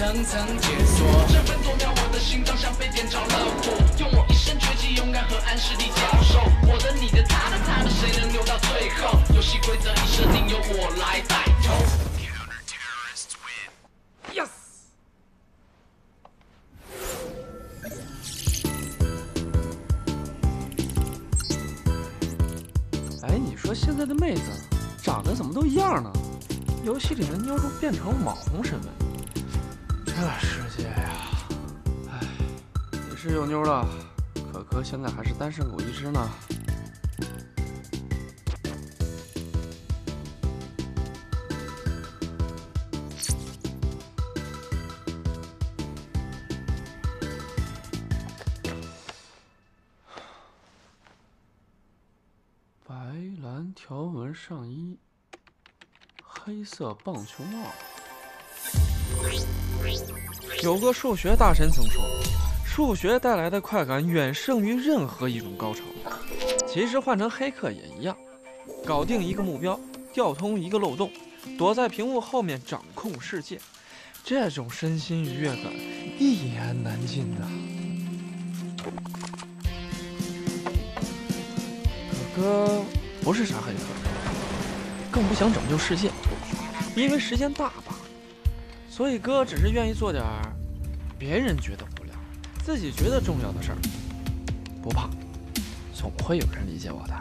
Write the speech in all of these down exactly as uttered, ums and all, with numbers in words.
层层解锁。这分多秒，我的心脏像被点着了火，用我一身绝技，勇敢和暗势力交手。我的、你的、他的、他的，谁能留到最后？游戏规则已设定，由我来带头。Yes。 哎，你说现在的妹子长得怎么都一样呢？游戏里的妞都变成网红身份，这世界呀，哎，也是有妞了，可可现在还是单身狗一只呢。白蓝条纹上衣，黑色棒球帽。有个数学大神曾说，数学带来的快感远胜于任何一种高潮。其实换成黑客也一样，搞定一个目标，调通一个漏洞，躲在屏幕后面掌控世界，这种身心愉悦感一言难尽的。可哥不是啥黑客，更不想拯救世界，因为时间大吧，所以哥只是愿意做点别人觉得无聊，自己觉得重要的事儿。不怕，总会有人理解我的。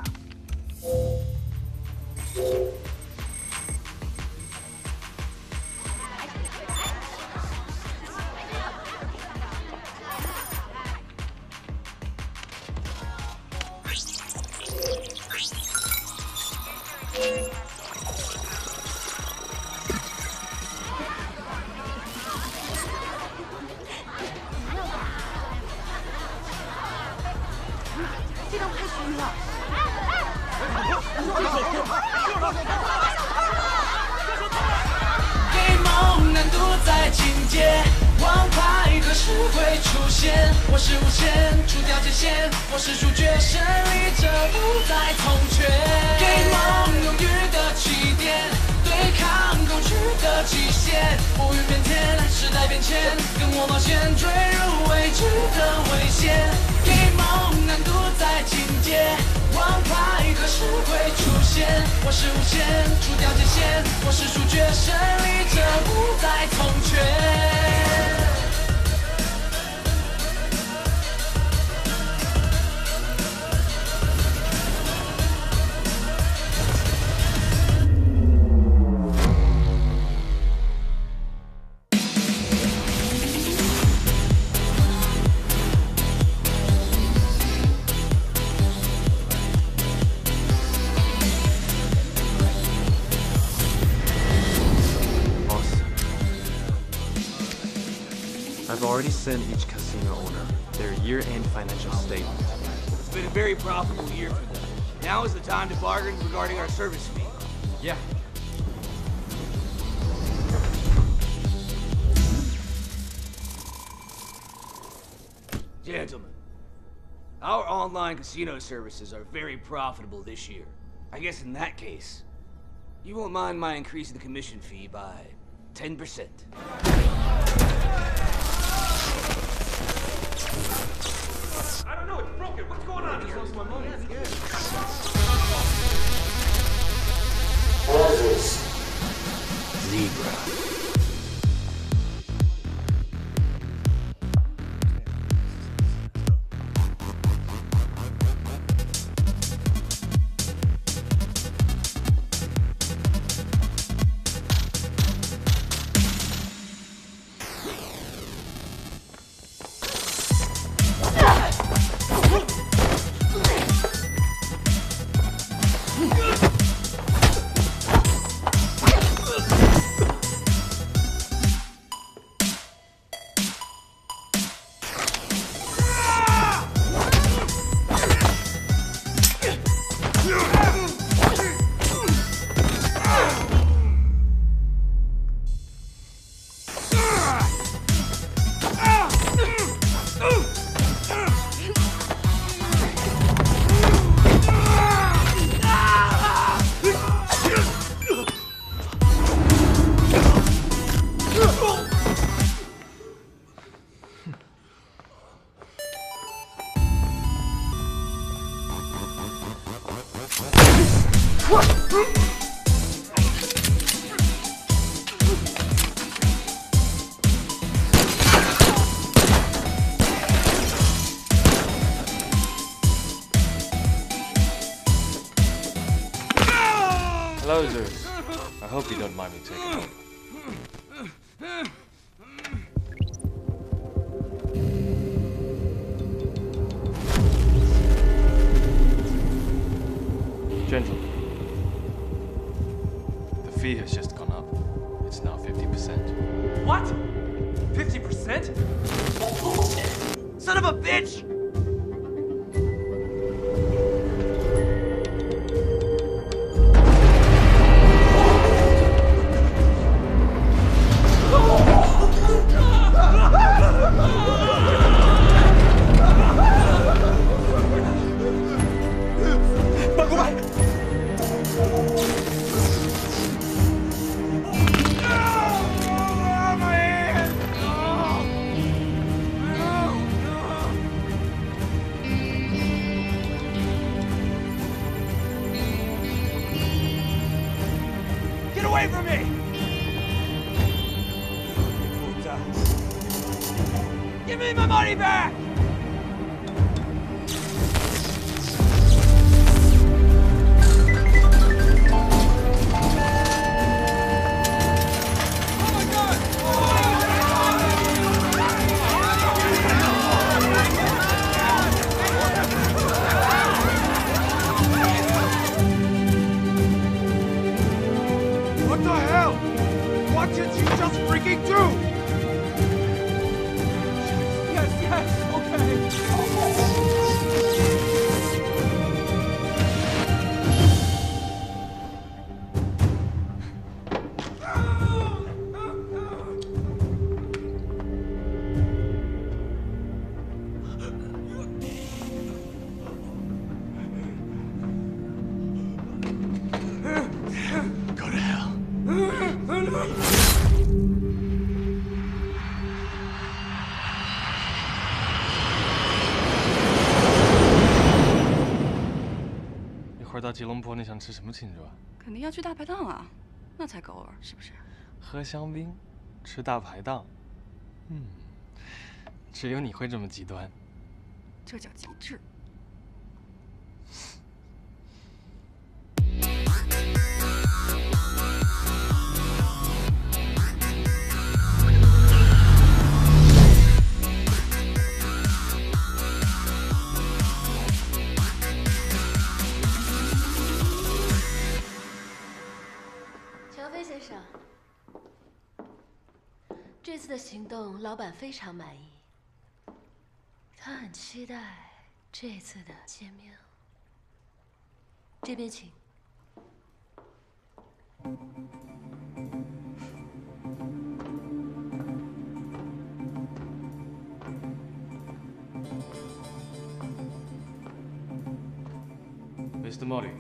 这张太虚了。 给梦难度在境界，王牌何时会出现？我是无限，除掉界限，我是主角，胜利者不再同缺。给梦永远的起点，对抗恐惧的极限，乌云变天，时代变迁，跟我冒险，坠入未知的危险。给梦难度在境界，王牌何时会出现？我是无限，除掉界限，我是主角，胜利者不再同缺。 I've already sent each casino owner their year-end financial statement. It's been a very profitable year for them. Now is the time to bargain regarding our service fee. Yeah. Gentlemen, our online casino services are very profitable this year. I guess in that case, you won't mind my increasing the commission fee by ten percent. I don't know, it's broken. What's going on here? My money. Zebra. Hello, Zeus. I hope you don't mind me taking over. Gentlemen, the fee has just gone up. It's now fifty percent. What? fifty percent? Son of a bitch! Away from me! Give me my money back! What the hell? What did you just freaking do? Yes, yes, okay. Go to hell. 一会儿到吉隆坡，你想吃什么庆祝啊？ 肯定要去大排档啊，那才够味儿，是不是？ 喝香槟，吃大排档。嗯，只有你会这么极端。 这叫极致。 先生，这次的行动，老板非常满意，他很期待这次的见面。这边请。 Mister Mori.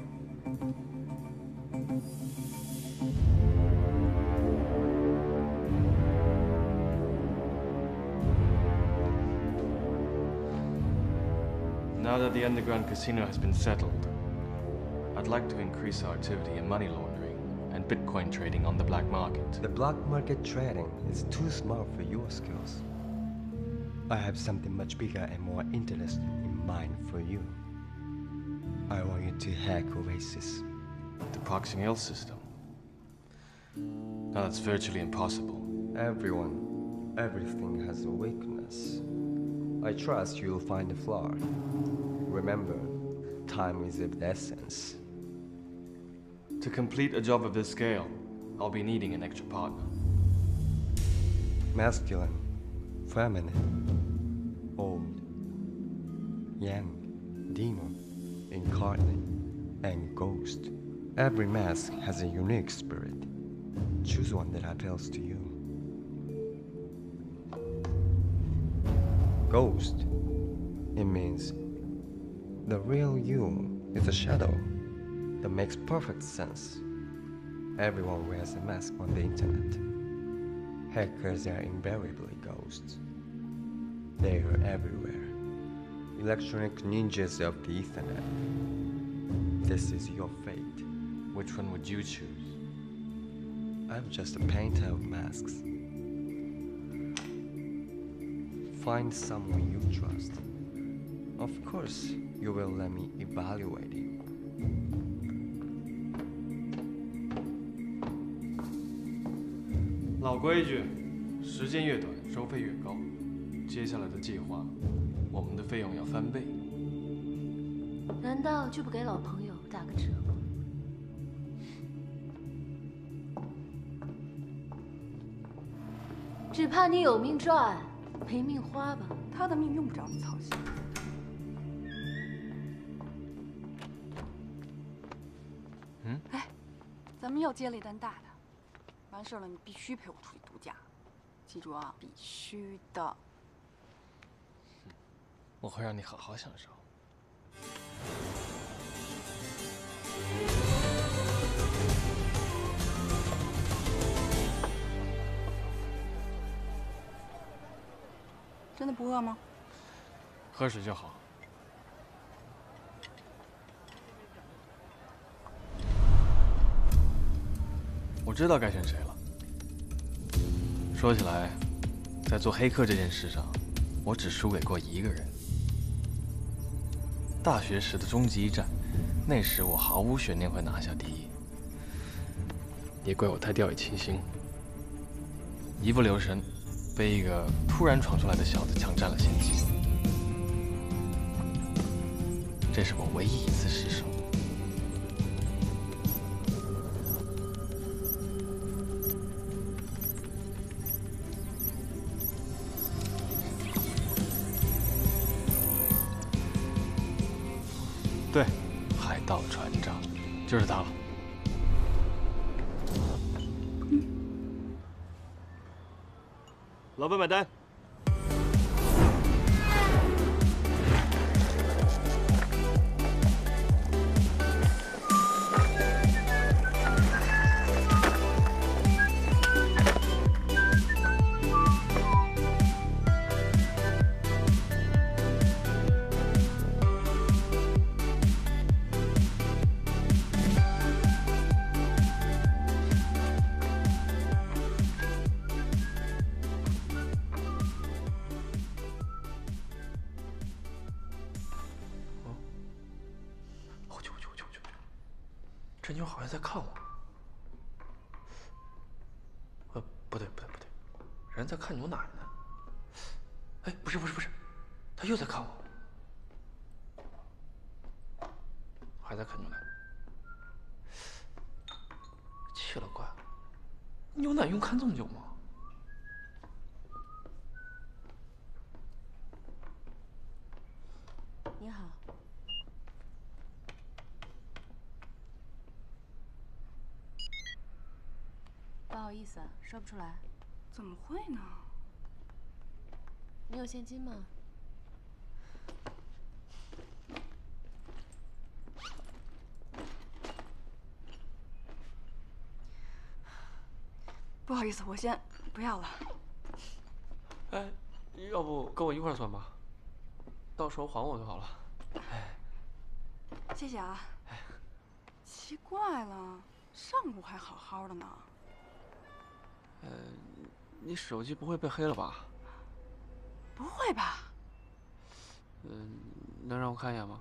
Now that the underground casino has been settled, I'd like to increase our activity in money laundering and Bitcoin trading on the black market. The black market trading is too small for your skills. I have something much bigger and more interesting in mind for you. I want you to hack Oasis. The proxy mail system. Now that's virtually impossible. Everyone, everything has a weakness. I trust you'll find a flaw. Remember, time is of the essence. To complete a job of this scale, I'll be needing an extra partner. Masculine, feminine, old, yang, demon, incarnate, and ghost. Every mask has a unique spirit. Choose one that appeals to you. Ghost. It means the real you is a shadow. That makes perfect sense. Everyone wears a mask on the internet. Hackers are invariably ghosts. They are everywhere. Electronic ninjas of the Ethernet. This is your fate. Which one would you choose? I'm just a painter of masks. Find someone you trust. Of course, you will let me evaluate you. 老规矩，时间越短，收费越高。接下来的计划，我们的费用要翻倍。 难道就不给老朋友打个折吗？只怕你有命赚，没命花吧。 他的命用不着你操心。 嗯？ 哎，咱们又接了一单大的，完事了你必须陪我出去度假，记住啊，必须的。 我会让你好好享受。 真的不饿吗？ 喝水就好。我知道该选谁了。说起来，在做黑客这件事上，我只输给过一个人。大学时的终极一战，那时我毫无悬念会拿下第一。也怪我太掉以轻心，一不留神，被一个突然闯出来的小子抢占了先机。这是我唯一一次失手。对，海盗船长，就是他了。嗯，老板买单。 这妞好像在看我。呃，不对，不对，不对，人在看牛奶呢。哎，不是，不是，不是，他又在看我，还在看牛奶。奇了怪了，牛奶用看这么久吗？ 你好。不好意思，说不出来。 怎么会呢？ 你有现金吗？ 不好意思，我先不要了。 哎，要不跟我一块儿算吧，到时候还我就好了。哎， 谢谢啊。奇怪了，上午还好好的呢。 呃，你手机不会被黑了吧？ 不会吧？ 嗯，能让我看一眼吗？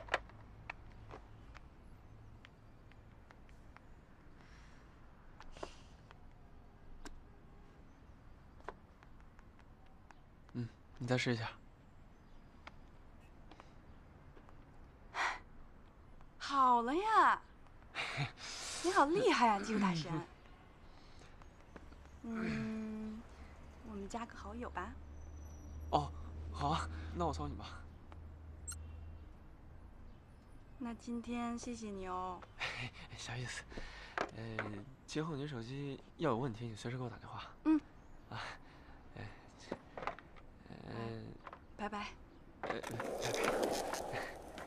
嗯，你再试一下。 好了呀，你好厉害啊，技术大神。嗯，我们加个好友吧。 哦，好啊，那我操你吧。 那今天谢谢你哦。 啥意思？呃，今后你手机要有问题，你随时给我打电话。 嗯。 啊，哎，呃， 拜拜。 呃，拜拜。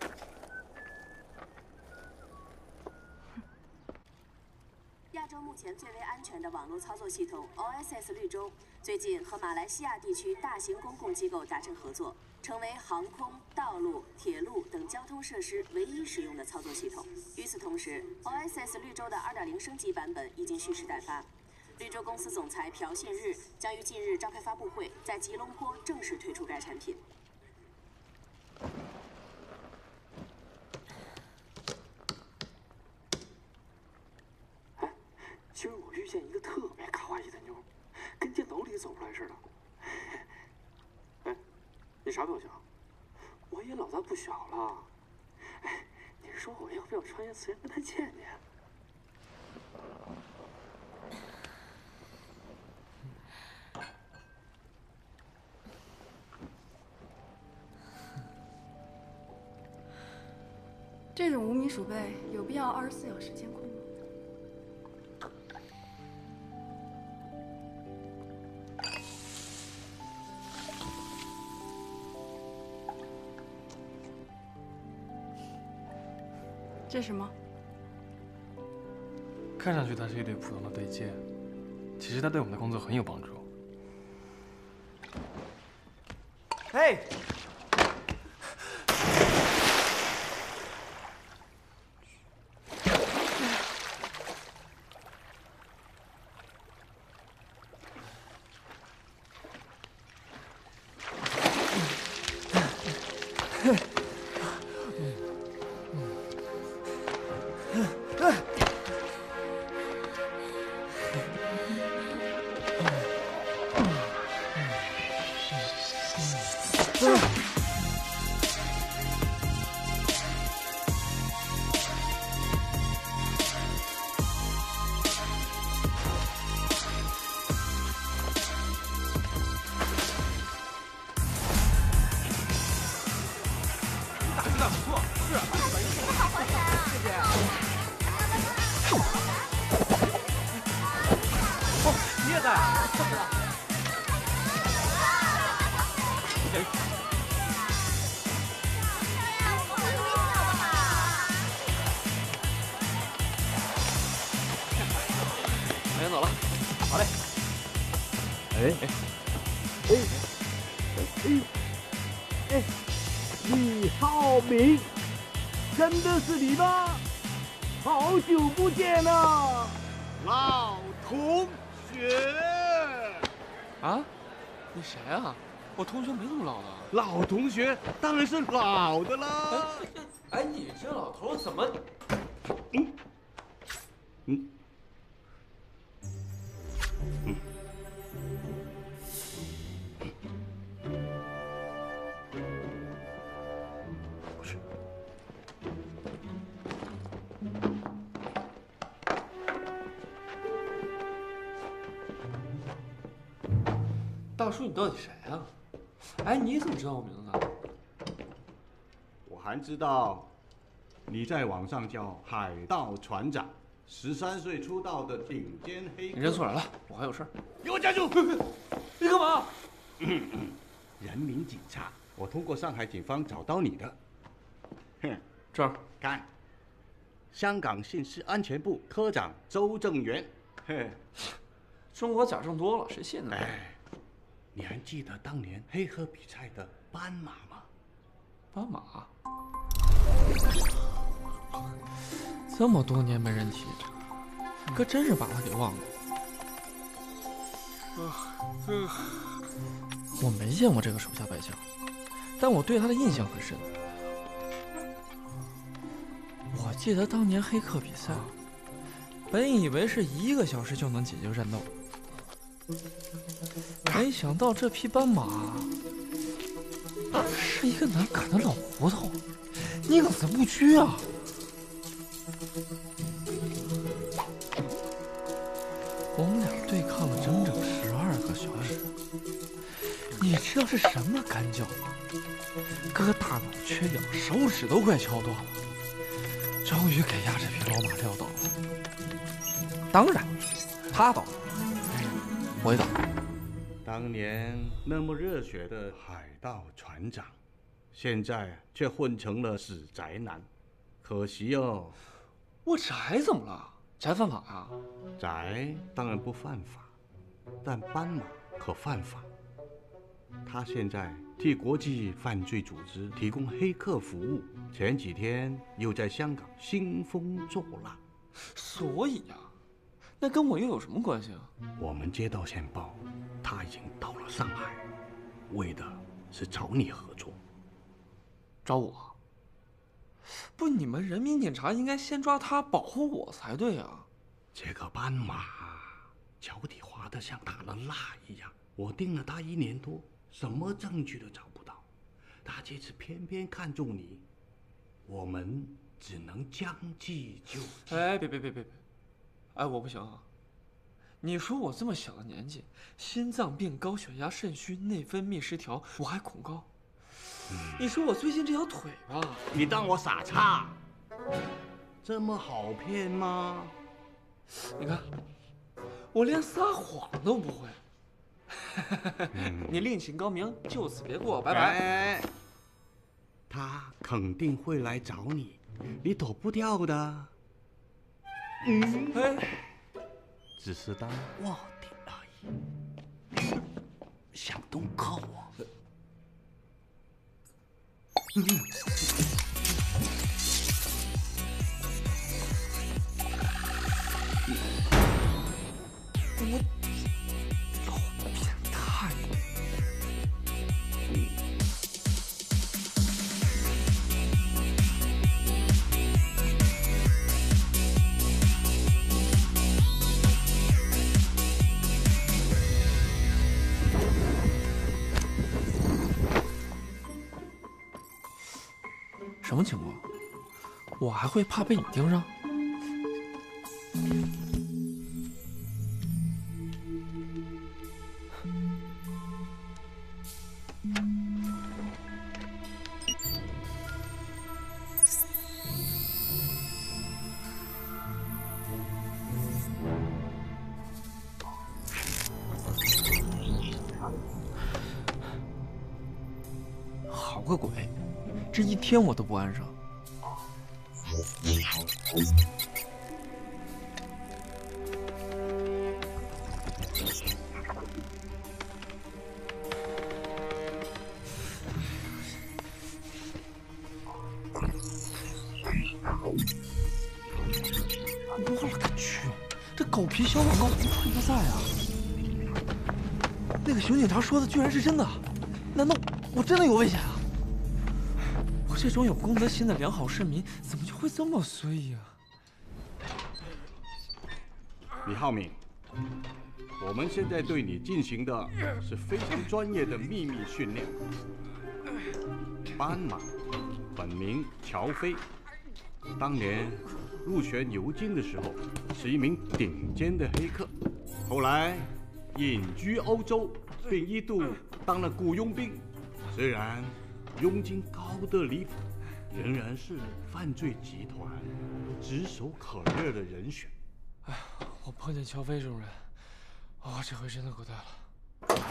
亚洲目前最为安全的网络操作系统 O S S 绿洲，最近和马来西亚地区大型公共机构达成合作，成为航空、道路、铁路等交通设施唯一使用的操作系统。与此同时 ，O S S 绿洲的 二点零 升级版本已经蓄势待发。绿洲公司总裁朴信日将于近日召开发布会，在吉隆坡正式推出该产品。 今儿我遇见一个特别卡哇伊的妞， 跟电脑里走出来似的。哎，你啥表情？我也老大不小了。哎，你说我要不要穿越次元跟他见见？ 这种无名鼠辈有必要二十四小时监控吗？这是什么？ 看上去它是一对普通的对戒，其实它对我们的工作很有帮助。 嘿。 我先走了，好嘞。 哎哎哎哎哎，李浩明，真的是你吗？好久不见了，老同学。 啊？你谁啊？我同学没那么老的。 老同学当然是老的啦。 哎，你这老头怎么？ 嗯嗯。 嗯，不是。 大叔，你到底谁啊？哎，你怎么知道我名字？ 我还知道，你在网上叫海盗船长。 十三岁出道的顶尖黑客， 你认错人了，我还有事儿。 给我站住！ 你干嘛？ 人民警察，我通过上海警方找到你的。哼， 这儿看，香港信息安全部科长周正元。嘿， 中国假证多了，谁信呢？ 哎，你还记得当年黑客比赛的斑马吗？ 斑马。 这么多年没人提，可真是把他给忘了。我没见过这个手下败将，但我对他的印象很深。我记得当年黑客比赛，本以为是一个小时就能解决战斗，没想到这匹斑马是一个难啃的老骨头，宁死不屈啊！ 我们俩对抗了整整十二个小时，你知道是什么干叫吗？哥大脑缺氧，手指都快敲断了。终于给压这匹老马撂倒了。当然，他倒了，我也倒。 当年那么热血的海盗船长，现在却混成了死宅男，可惜哦。 我宅怎么了？ 宅犯法呀？ 宅当然不犯法，但斑马可犯法。他现在替国际犯罪组织提供黑客服务，前几天又在香港兴风作浪。 所以呀、啊，那跟我又有什么关系啊？ 我们接到线报，他已经到了上海，为的是找你合作。 找我？不，你们人民警察应该先抓他，保护我才对啊！ 这个斑马脚底滑得像打了蜡一样。我盯了他一年多，什么证据都找不到。他这次偏偏看中你，我们只能将计就计。 哎，别别别别别！哎，我不行啊！你说我这么小的年纪，心脏病、高血压、肾虚、内分泌失调，我还恐高。嗯、你说我最近这条腿吧， 你当我傻叉？这么好骗吗？ 你看，我连撒谎都不会。嗯、你另请高明，就此别过，拜拜。 哎，他肯定会来找你，你躲不掉的。嗯，哎，只是当卧底而已。想东靠我。嗯。 我好变态！什么情况？我还会怕被你盯上？好个鬼！这一天我都不安生。我勒个去！这狗皮小广告无处不在啊！那个熊警察说的居然是真的，难道我真的有危险啊？我这种有公德心的良好市民，怎么就会这么衰呀？ 李浩敏，我们现在对你进行的是非常专业的秘密训练。斑马，本名乔飞，当年入选牛津的时候是一名顶尖的黑客，后来隐居欧洲，并一度当了雇佣兵。虽然佣金高得离谱，仍然是犯罪集团炙手可热的人选。 哎，我碰见乔飞这种人，我、哦、这回真的够大了。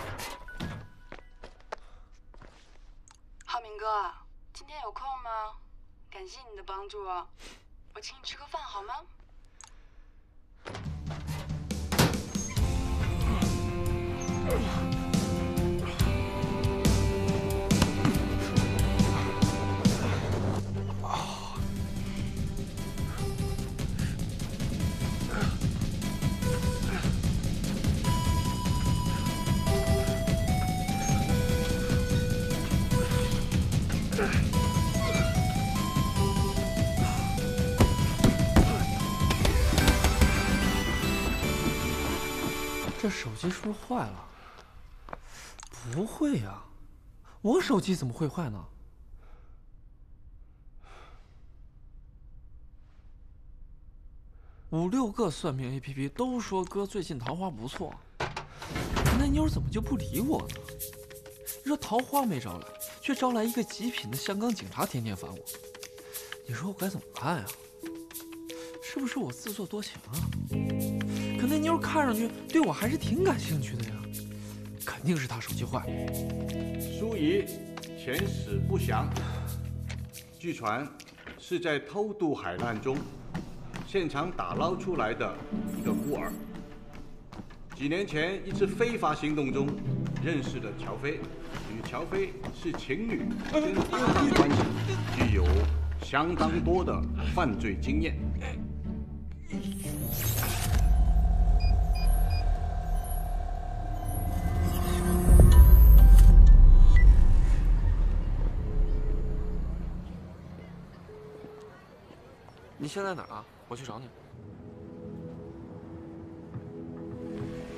浩明哥，今天有空吗？感谢你的帮助，我请你吃个饭好吗？这手机是不是坏了？不会呀，我手机怎么会坏呢？五六个算命 A P P 都说哥最近桃花不错，那妞怎么就不理我呢？你说桃花没招来，却招来一个极品的香港警察天天烦我，你说我该怎么办呀？是不是我自作多情啊？可那妞看上去对我还是挺感兴趣的呀，肯定是她手机坏了。 苏怡前死不详，据传是在偷渡海难中现场打捞出来的一个孤儿。几年前一次非法行动中认识了乔飞，与乔飞是情侣兼搭档关系，具有相当多的犯罪经验。 你现在哪儿啊？我去找你。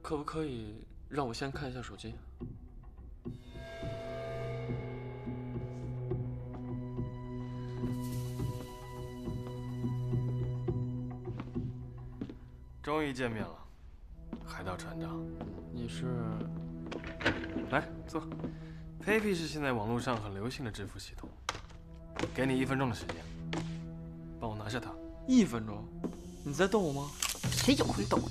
可不可以让我先看一下手机？ 终于见面了，海盗船长。 你是？ 来坐。Paypay 是现在网络上很流行的支付系统，给你一分钟的时间，帮我拿下它。 一分钟？你在逗我吗？ 谁有空逗你？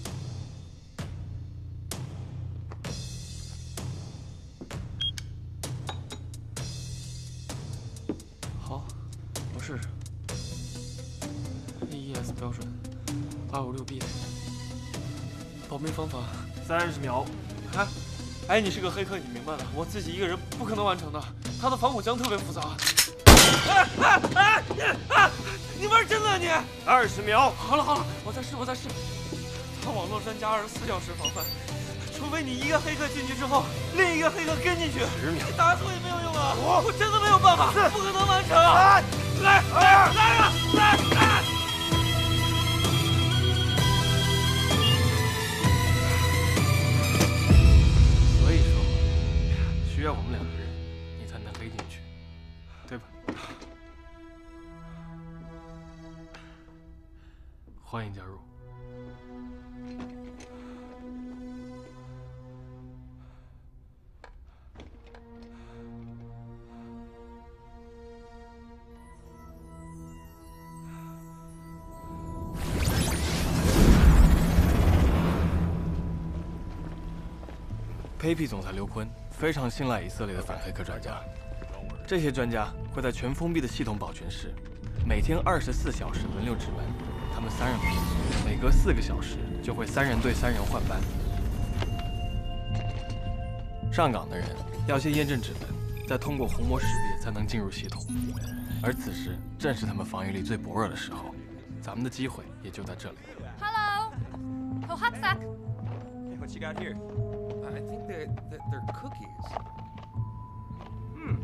好，我试试。A E S 标准，二五六 B。保密方法， 三十秒。 哎，哎，你是个黑客，你明白的。我自己一个人不可能完成的，他的防火墙特别复杂。哎哎哎哎！你玩真的你？ 二十秒。 好了好了，我再试我再试。他网络专家二十四小时防范，除非你一个黑客进去之后，另一个黑客跟进去。 十秒。 打死我也没有用啊！我真的没有办法，不可能完成。 三， 来来来啊！来来！ 所以说，需要我们两个人，你才能黑进去，对吧？欢迎加入。Paypay 总裁刘坤非常信赖以色列的反黑客专家，这些专家会在全封闭的系统保全室，每天二十四小时轮流值班。他们三人配，每隔四个小时就会三人对三人换班。上岗的人要先验证指纹，再通过虹膜识别才能进入系统。而此时正是他们防御力最薄弱的时候，咱们的机会也就在这里。 Hello, oh hot sack. Hey, what you got here? I think they're, they're cookies. Hmm.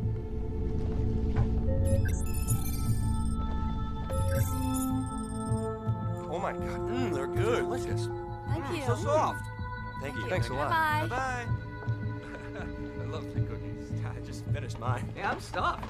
Oh my god, mm, they're good. Delicious. Thank mm, you. So soft. Thank, Thank you. you. Thanks a lot. Bye-bye. Bye-bye. I love the cookies. I just finished mine. Yeah, I'm stuffed.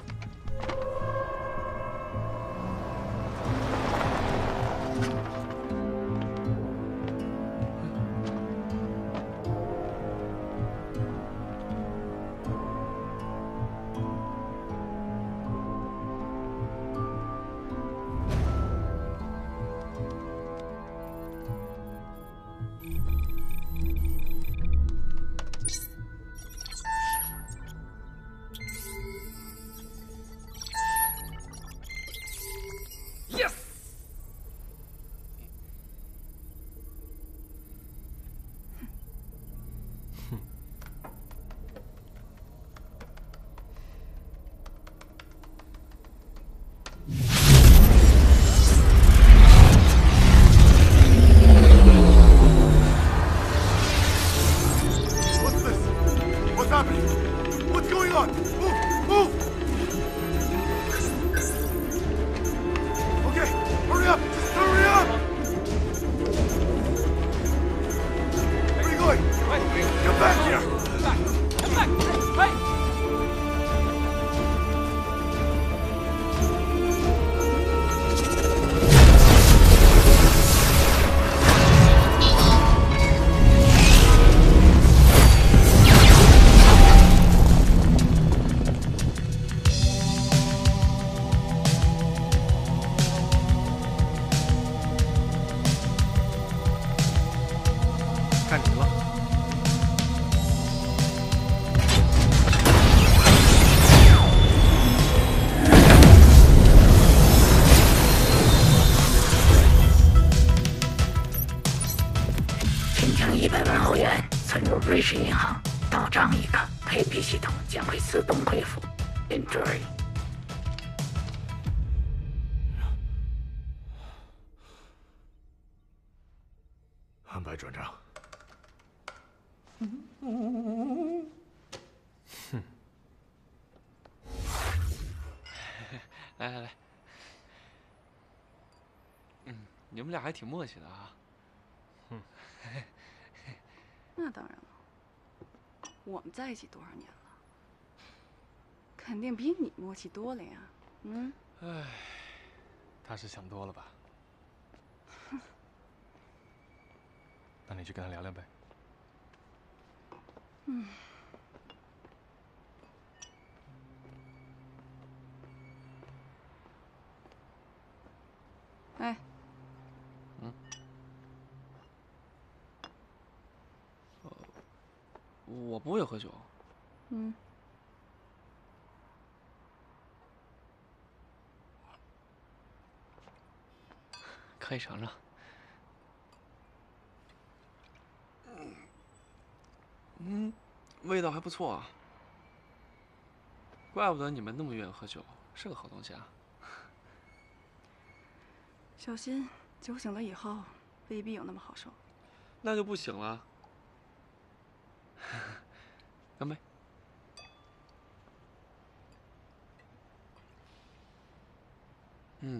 Enjoy。 安排转账。 哼。 来来来，嗯，你们俩还挺默契的啊。 嗯。 当然了，我们在一起多少年了，肯定比你默契多了呀。嗯。 唉，他是想多了吧？ 哼。 那你去跟他聊聊呗。 嗯。哎。 嗯。 呃，我不会喝酒。 嗯。 可以尝尝。嗯，味道还不错啊。怪不得你们那么愿意喝酒，是个好东西啊。 小心酒醒了以后未必有那么好受。 那就不醒了。干杯！嗯。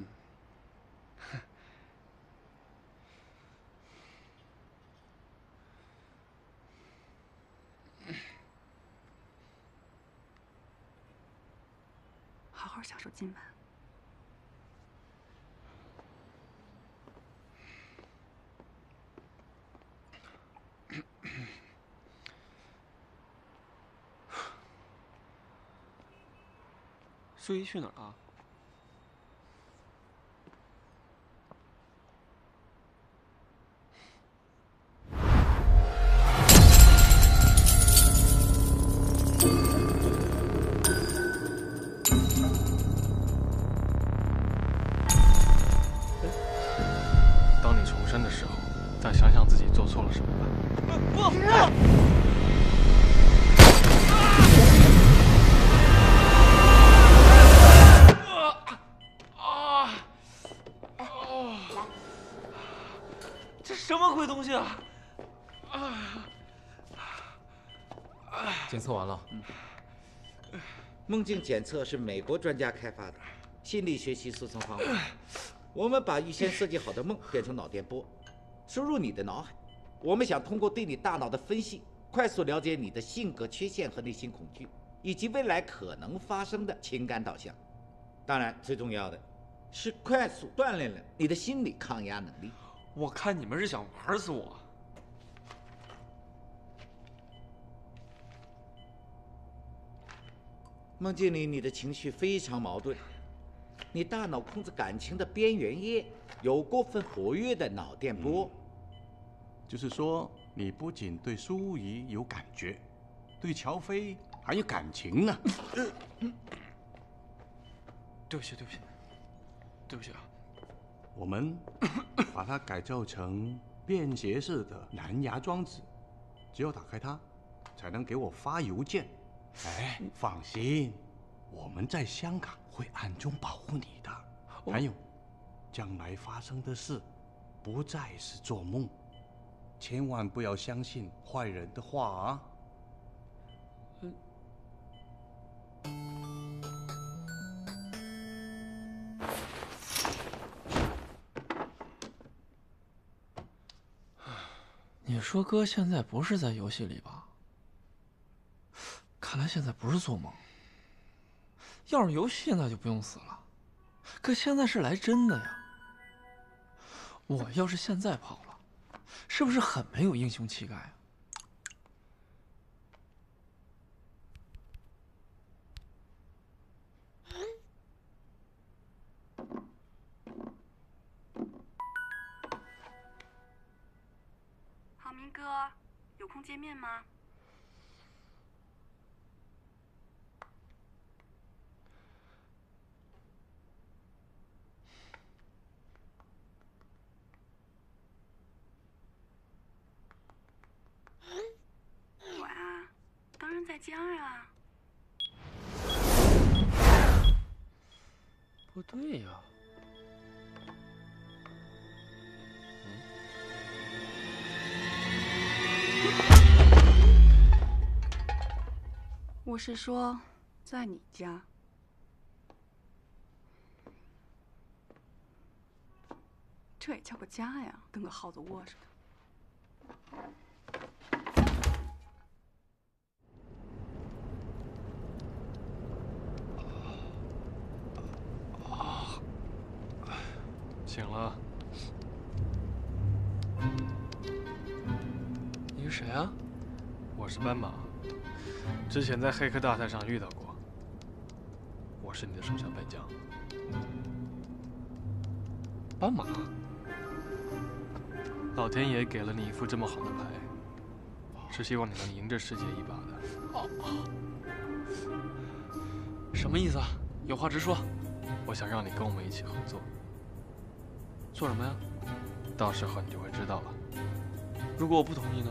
好好享受今晚。 苏怡去哪儿了？ 当你重生的时候，再想想自己做错了什么吧。 不！什么鬼东西啊！ 检测完了。 嗯。梦境检测是美国专家开发的心理学习速成方法。我们把预先设计好的梦变成脑电波，输入你的脑海。我们想通过对你大脑的分析，快速了解你的性格缺陷和内心恐惧，以及未来可能发生的情感导向。当然，最重要的是快速锻炼了你的心理抗压能力。 我看你们是想玩死我。 梦境里你的情绪非常矛盾，你大脑控制感情的边缘叶有过分活跃的脑电波。 嗯、就是说，你不仅对苏怡有感觉，对乔飞还有感情呢。 对不起，对不起，对不起啊。 我们把它改造成便携式的蓝牙装置，只有打开它，才能给我发邮件。哎，放心，我们在香港会暗中保护你的。还有，将来发生的事，不再是做梦，千万不要相信坏人的话啊！嗯。 你说哥现在不是在游戏里吧？看来现在不是做梦。要是游戏那就不用死了，可现在是来真的呀。我要是现在跑了，是不是很没有英雄气概啊？ 浩明哥，有空见面吗？我啊，当然在家啊。 不对呀。 我是说，在你家。这也叫个家呀，跟个耗子窝似的。 醒了。 你是谁啊？ 我是斑马，之前在黑客大赛上遇到过。我是你的手下败将。 斑马。 老天爷给了你一副这么好的牌，是希望你能赢这世界一把的。 哦哦。什么意思啊？有话直说。 我想让你跟我们一起合作。 做什么呀？ 到时候你就会知道了。 如果我不同意呢？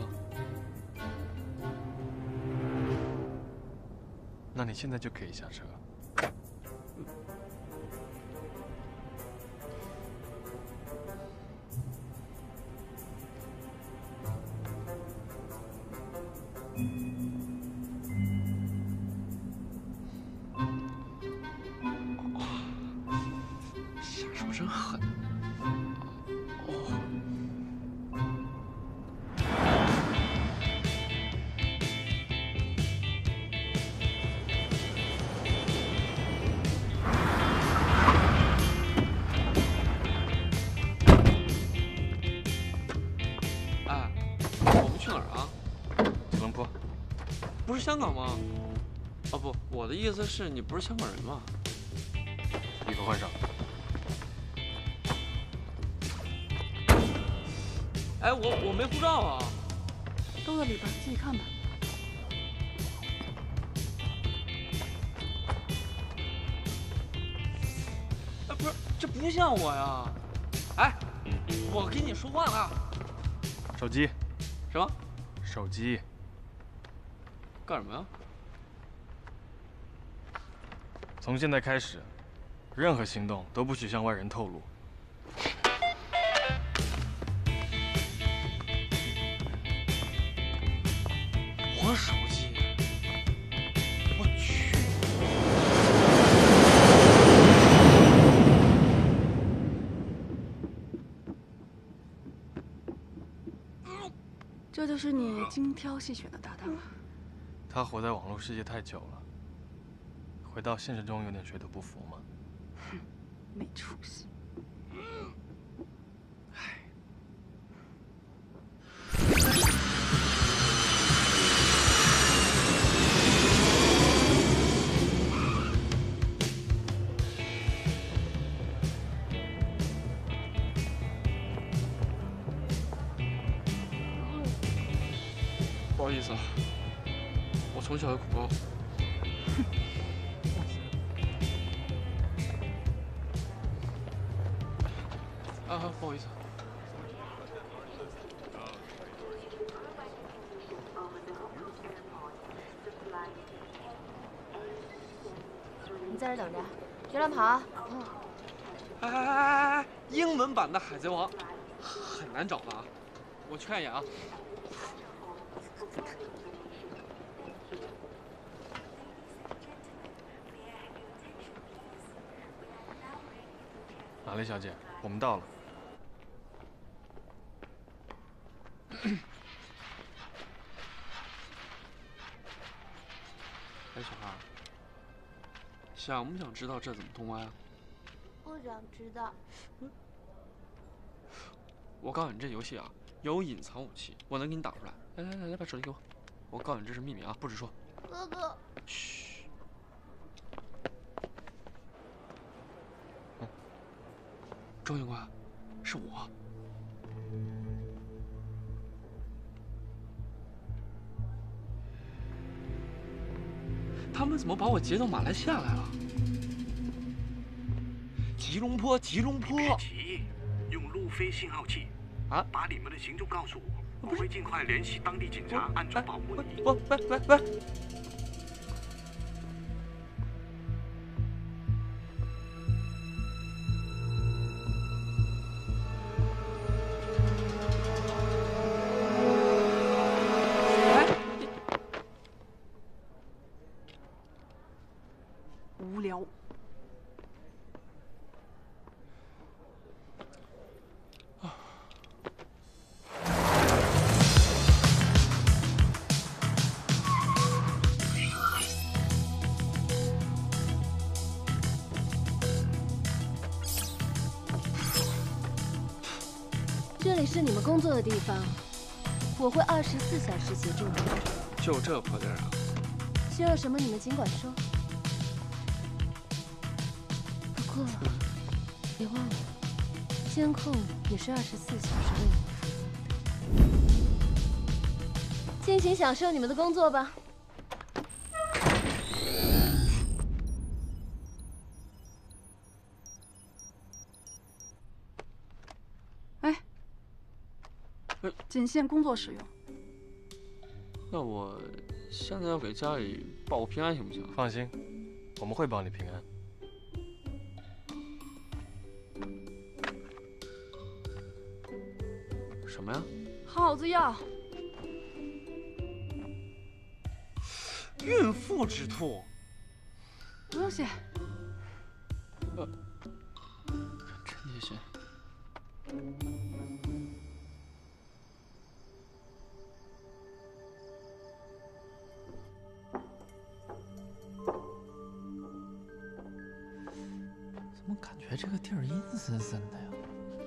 那你现在就可以下车。 下手真狠。 不是香港吗？哦不，我的意思是你不是香港人吗？ 衣服换上。 哎，我我没护照啊。 都在里边，自己看吧。 哎，不是，这不像我呀！哎，我跟你说话呢。 手机。 什么？ 手机。 干什么呀？ 从现在开始，任何行动都不许向外人透露。 我手机，我去！ 这就是你精挑细选的搭档啊。 他活在网络世界太久了，回到现实中有点水土不服吗？ 哼，没出息。 唉。不好意思啊。我从小有恐高。啊，不好意思。 你在这等着，别乱跑啊！ 嗯。哎哎哎哎！英文版的《海贼王》很难找吧？我去看一眼啊。 玛丽小姐，我们到了。 哎，小孩，想不想知道这怎么通关啊？ 不想知道。 我告诉你，这游戏啊有隐藏武器，我能给你打出来。来来来来，把手机给我。我告诉你，这是秘密啊，不直说。 哥哥。 嘘。周警官，是我。他们怎么把我接到马来西亚来了？吉隆坡，吉隆坡。 别急，用路飞信号器啊， 把你们的行踪告诉我，我会尽快联系当地警察，暗中保护你。 我，喂喂喂。 无聊。 是你们工作的地方，我会二十四小时协助你们。 就这破地儿啊！ 需要什么你们尽管说。不过别忘了，监控也是二十四小时为你们服务的。尽情享受你们的工作吧。 仅限工作使用。 那我现在要给家里报个平安，行不行？ 放心，我们会保你平安。 什么呀？ 耗子药。 孕妇之吐。 不用谢。 呃，真贴心。 怎么感觉这个地儿阴森森的呀？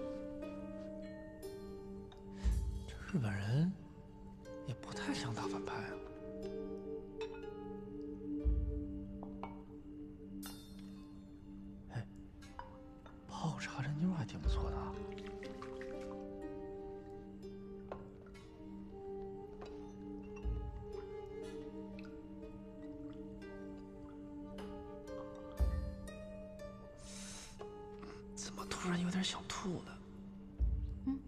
这日本人也不太像大反派啊。哎，泡茶这妞还挺不错的啊。突然有点想吐呢。嗯，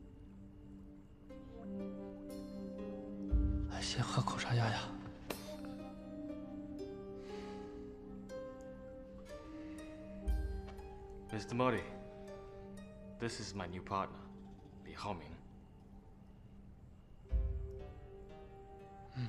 先喝口茶压压。 Mister Modi, this is my new partner, Li Haoming. 嗯。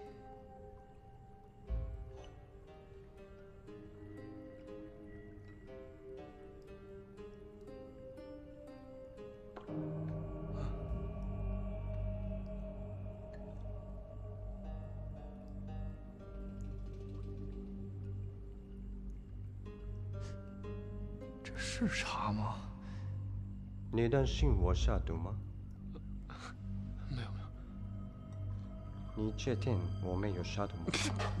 是茶吗？ 你担心我下毒吗？ 没有没有。 你确定我没有下毒吗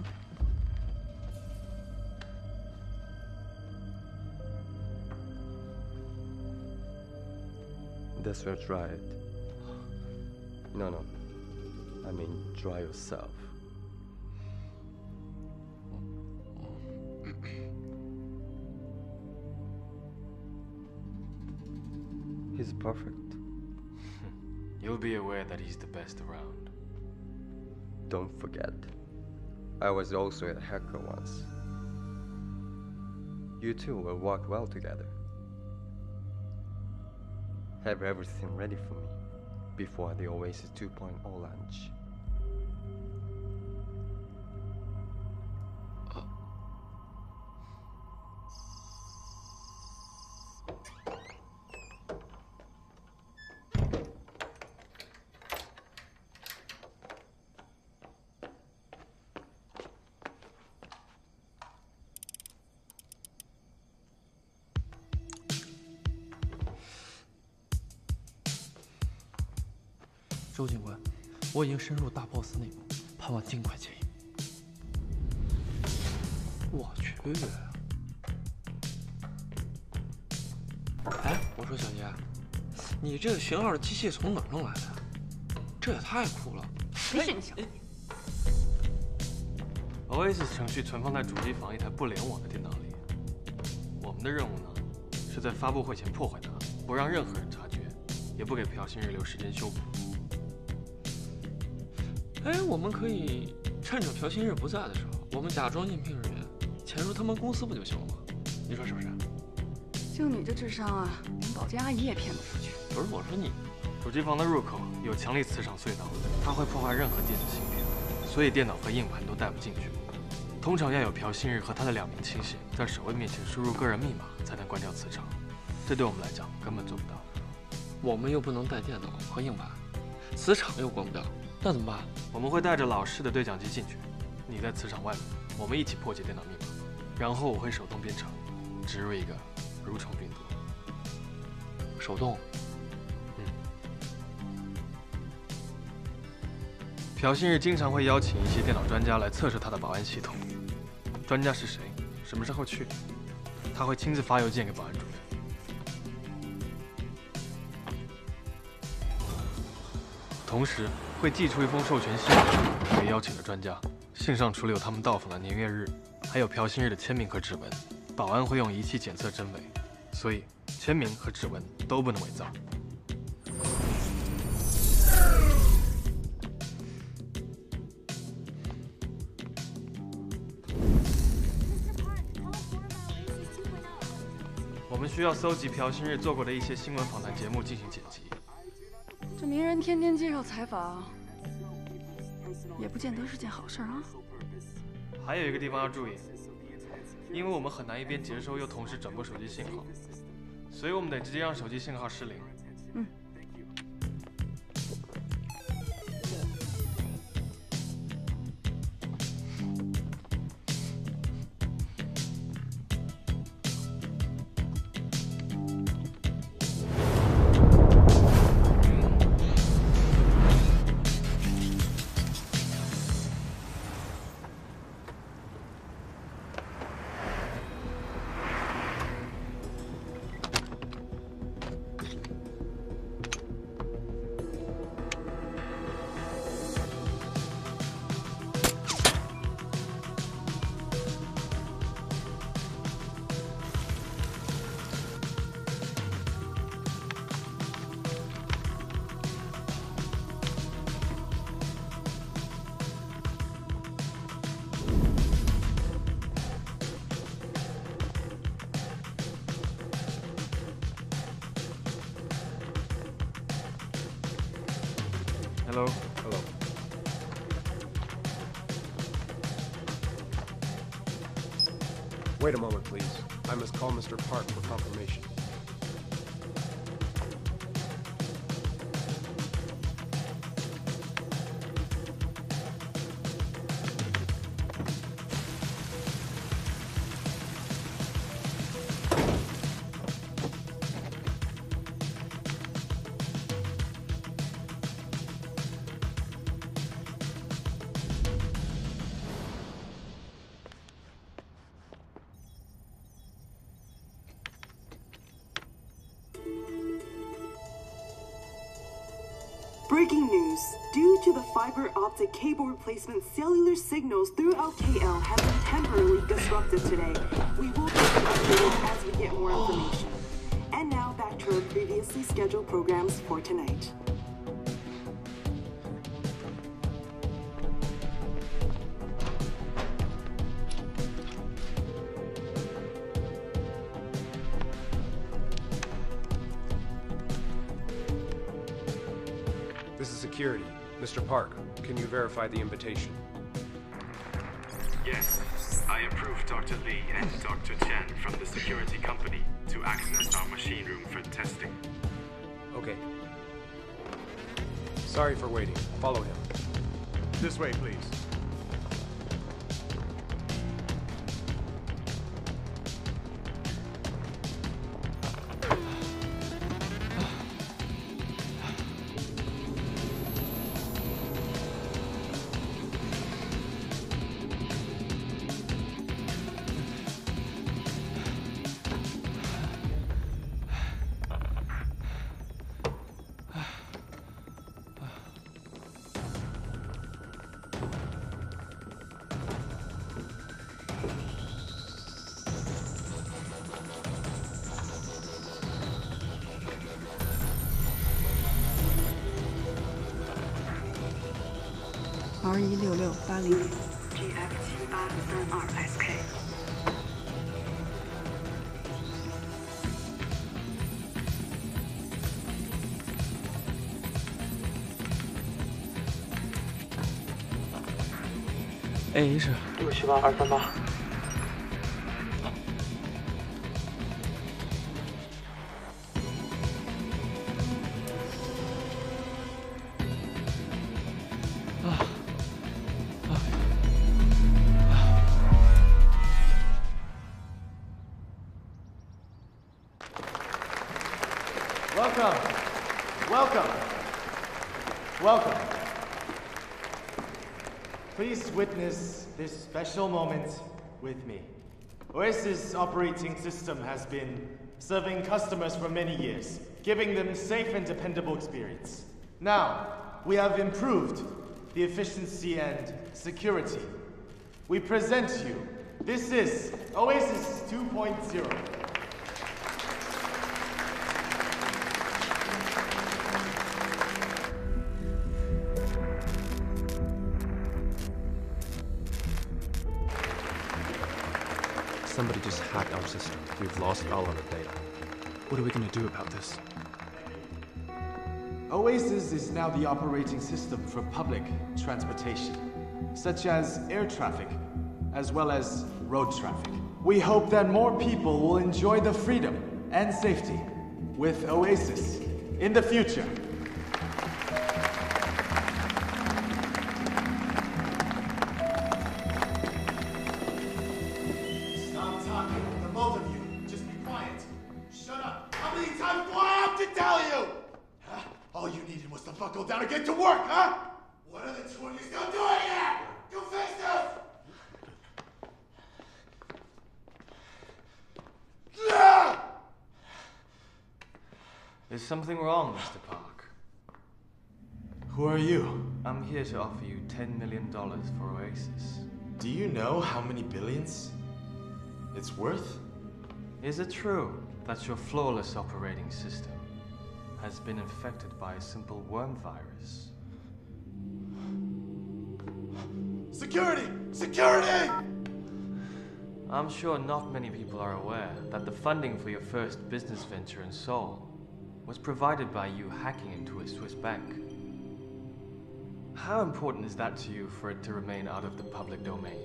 ？This will try it. No, no. I mean, try yourself. He's perfect. You'll be aware that he's the best around. Don't forget, I was also a hacker once. You two will work well together. Have everything ready for me before the Oasis two point oh launch. Uh. 周警官，我已经深入大 boss 内部，盼望尽快接应。我去！哎，我说小杰，你这个型号的机械从哪儿弄来的呀？这也太酷了！ 谁是你小子 Oasis 程序存放在主机房一台不联网的电脑里。我们的任务呢，是在发布会前破坏它，不让任何人察觉，也不给朴信日留时间修补。 哎，我们可以趁着朴信日不在的时候，我们假装应聘人员，潜入他们公司不就行了吗？你说是不是？ 就你这智商啊，连保洁阿姨也骗不出去。 不是，我说你， 主机房的入口有强力磁场隧道，它会破坏任何电子芯片，所以电脑和硬盘都带不进去。通常要有朴信日和他的两名亲信在守卫面前输入个人密码，才能关掉磁场。这对我们来讲根本做不到。 我们又不能带电脑和硬盘，磁场又关不掉。 那怎么办？ 我们会带着老式的对讲机进去，你在磁场外面，我们一起破解电脑密码，然后我会手动编程，植入一个蠕虫病毒。 手动？ 嗯。 朴信日经常会邀请一些电脑专家来测试他的保安系统。专家是谁？什么时候去？他会亲自发邮件给保安主任。同时会寄出一封授权信给邀请的专家，信上除了有他们到访的年月日，还有朴信日的签名和指纹。保安会用仪器检测真伪，所以签名和指纹都不能伪造。我们需要搜集朴信日做过的一些新闻访谈节目进行剪辑。 这名人天天接受采访，也不见得是件好事啊。 还有一个地方要注意，因为我们很难一边接收又同时转播手机信号，所以我们得直接让手机信号失灵。 嗯。 Hello. Hello. Wait a moment, please. I must call Mister Park for confirmation. Breaking news. Due to the fiber optic cable replacement, cellular signals throughout K L have been temporarily disrupted today. We will be updated as we get more information. And now back to our previously scheduled programs for tonight. This is security. Mister Park, can you verify the invitation? Yes, I approve Doctor Li and Doctor Chen from the security company to access our machine room for testing. Okay. Sorry for waiting. Follow him. This way, please. R 一六六八零 G F 七八三二 S K。 A 是六七八二三八。 Welcome. Welcome. Welcome. please witness this special moment with me. Oasis operating system has been serving customers for many years, giving them safe and dependable experience. Now, we have improved the efficiency and security. We present you, this is Oasis two point oh. Somebody just hacked our system. We've lost all of our data. What are we going to do about this? Oasis is now the operating system for public transportation, such as air traffic, as well as road traffic. We hope that more people will enjoy the freedom and safety with Oasis in the future. Stop talking, the both of you. Just be quiet. Shut up. How many times do I have to tell you? Huh? All you needed was to buckle down and get to work, huh? What are the two of you still doing here? You fix this! Is something wrong, Mister Park? Who are you? I'm here to offer you ten million dollars for Oasis. Do you know how many billions it's worth? Is it true that your flawless operating system has been infected by a simple worm virus? Security! Security! I'm sure not many people are aware that the funding for your first business venture in Seoul was provided by you hacking into a Swiss bank. How important is that to you for it to remain out of the public domain?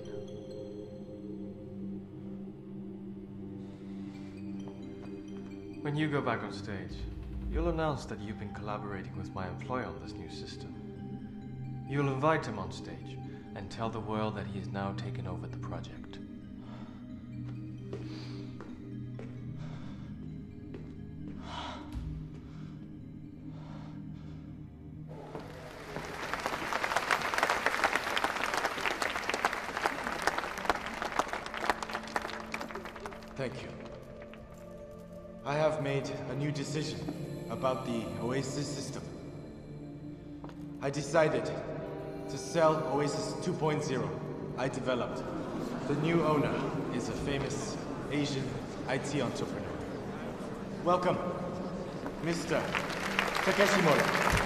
When you go back on stage, you'll announce that you've been collaborating with my employer on this new system. You'll invite him on stage and tell the world that he has now taken over the project. Thank you. I have made a new decision about the Oasis system. I decided to sell Oasis two point oh. I developed. The new owner is a famous Asian I T entrepreneur. Welcome, Mister Takeshimoto.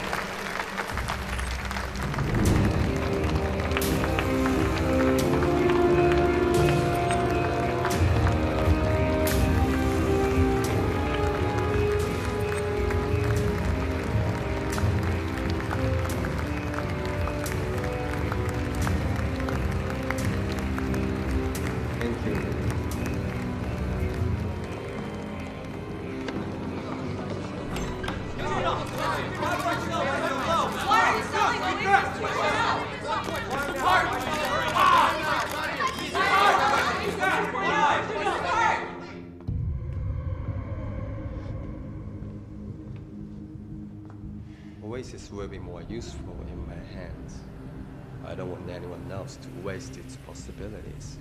Oasis will be more useful in my hands. I don't want anyone else to waste its possibilities.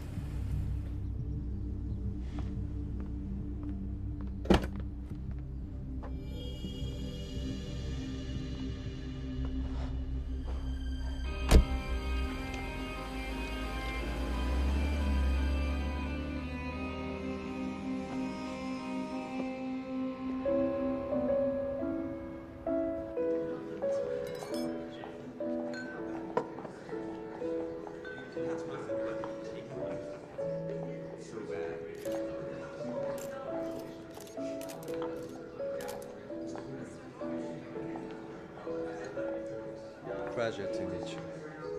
Pleasure to meet you.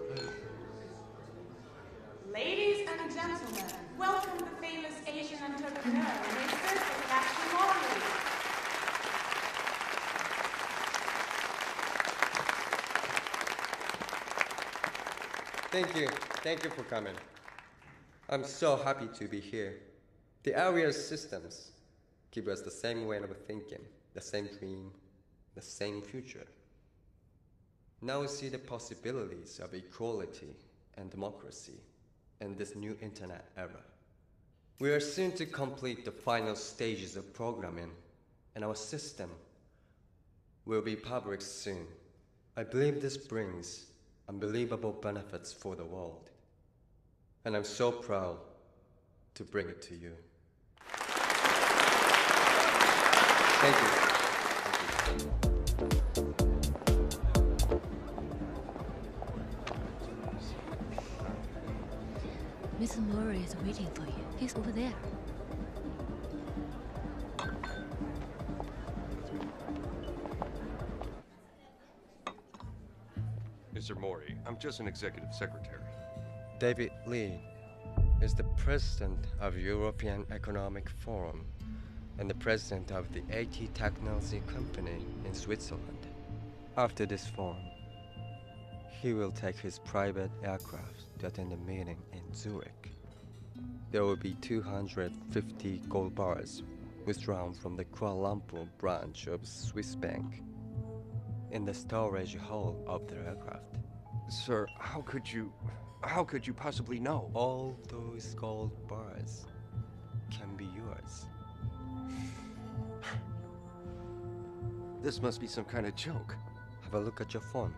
Ladies and gentlemen, welcome the famous Asian entrepreneur and his circus of action modeling. Thank you. Thank you for coming. I'm so happy to be here. The area systems give us the same way of thinking, the same dream, the same future. Now we see the possibilities of equality and democracy in this new internet era. We are soon to complete the final stages of programming, and our system will be public soon. I believe this brings unbelievable benefits for the world, and I'm so proud to bring it to you. Thank you. Thank you. Mister Murray is waiting for you. He's over there. Mister Mori, I'm just an executive secretary. David Li is the president of European Economic Forum and the president of the A T Technology Company in Switzerland. After this forum, he will take his private aircraft to attend a meeting in Zurich. There will be two hundred fifty gold bars withdrawn from the Kuala Lumpur branch of Swiss Bank in the storage hall of the aircraft. Sir, how could you... how could you possibly know? All those gold bars can be yours. This must be some kind of joke. Have a look at your phone.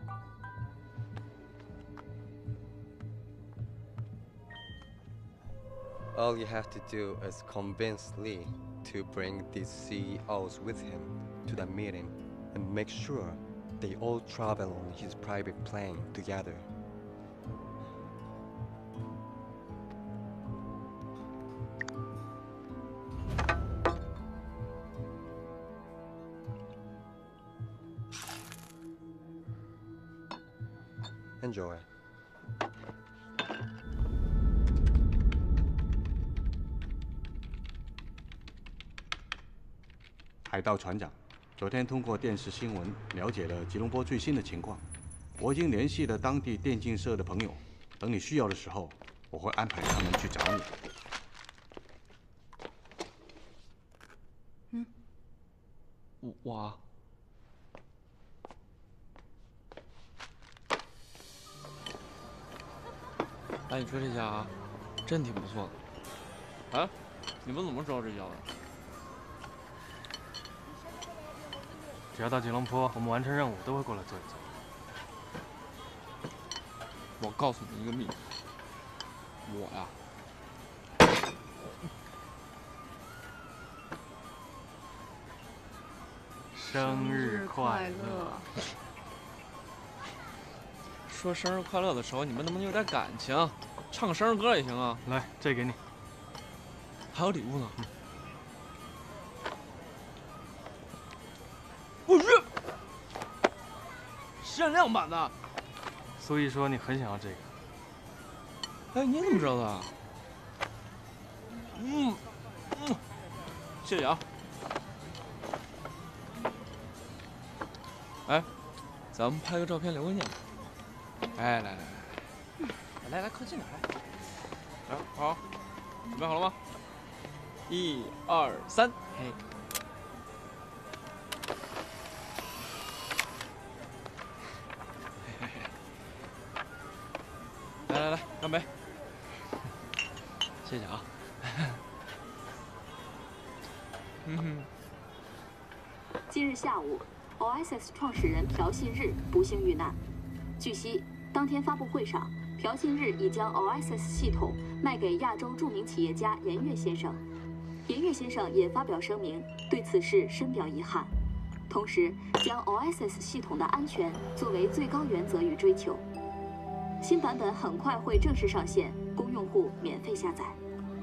All you have to do is convince Li to bring these C E Os with him to the meeting and make sure they all travel on his private plane together. Enjoy. 海盗船长，昨天通过电视新闻了解了吉隆坡最新的情况，我已经联系了当地电竞社的朋友，等你需要的时候，我会安排他们去找你。 嗯，我我啊。 哎，你说这家啊，真挺不错的。哎，你们怎么知道这家的？ 只要到吉隆坡，我们完成任务都会过来坐一坐。 我告诉你一个秘密，我呀， 生日快乐！ 说生日快乐的时候，你们能不能有点感情？唱个生日歌也行啊。 来，这给你。 还有礼物呢。嗯、我去，限量版的。 所以说你很想要这个。 哎，你怎么知道的？嗯嗯，谢谢啊。哎，咱们拍个照片留个念。 哎，来来来，来来靠近点来。来，好，准备好了吗？一二三，嘿。嘿嘿嘿。来来来，干杯！谢谢啊。嗯哼。 今日下午 ，O S S 创始人朴信日不幸遇难。据悉。 当天发布会上，朴信日已将 O S S 系统卖给亚洲著名企业家严跃先生。严跃先生也发表声明，对此事深表遗憾，同时将 O S S 系统的安全作为最高原则与追求。新版本很快会正式上线，供用户免费下载。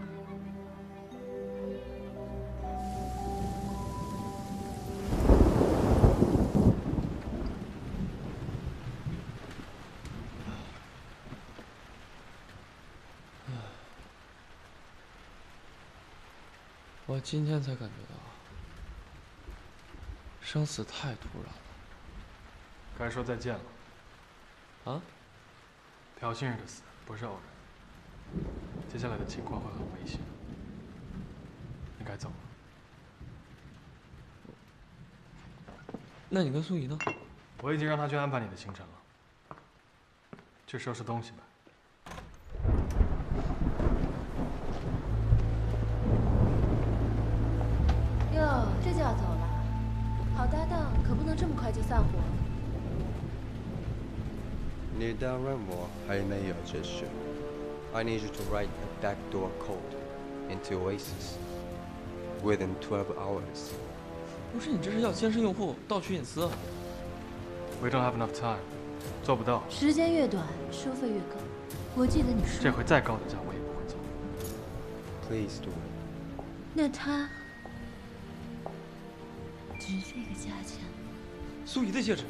我今天才感觉到，生死太突然了。 该说再见了。 啊？ 朴信日的死不是偶然，接下来的情况会很危险。你该走了。 那你跟苏怡呢？ 我已经让他去安排你的行程了。去收拾东西吧。 快就散伙。 你的任务还没有结束。I need you to write a backdoor code into Oasis within twelve hours. 不是你这是要监视用户，盗取隐私啊 We don't have enough time. 做不到。 时间越短，收费越高。我记得你说。 这回再高的价我也不会走。 Please do it. 那他值这个价钱吗？ 苏怡的戒指。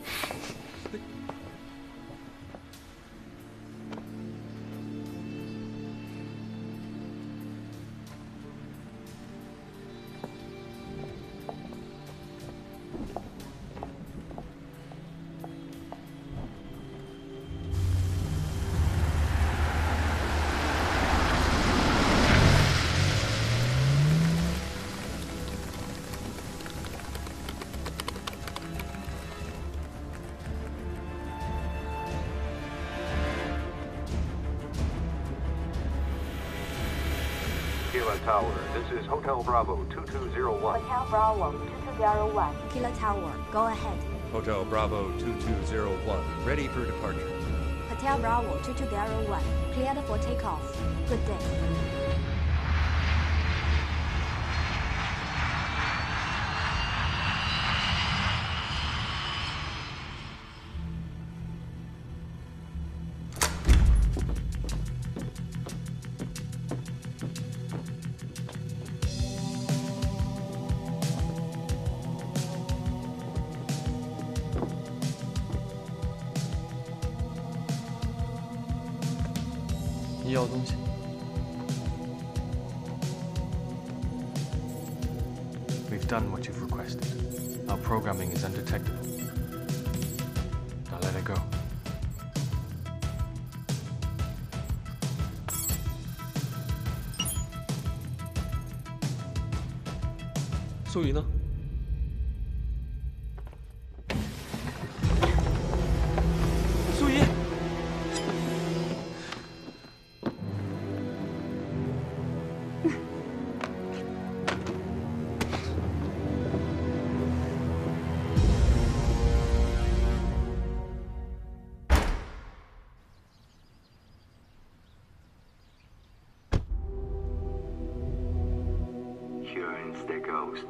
Tower, this is Hotel Bravo two two zero one. Hotel Bravo two two zero one. Kilo Tower, go ahead. Hotel Bravo two two zero one, ready for departure. Hotel Bravo two two zero one, cleared for takeoff. Good day. 你要东西。We've done what you've requested. Our programming is undetectable. Now let it go. 苏怡呢？ 苏怡， Here's the ghost.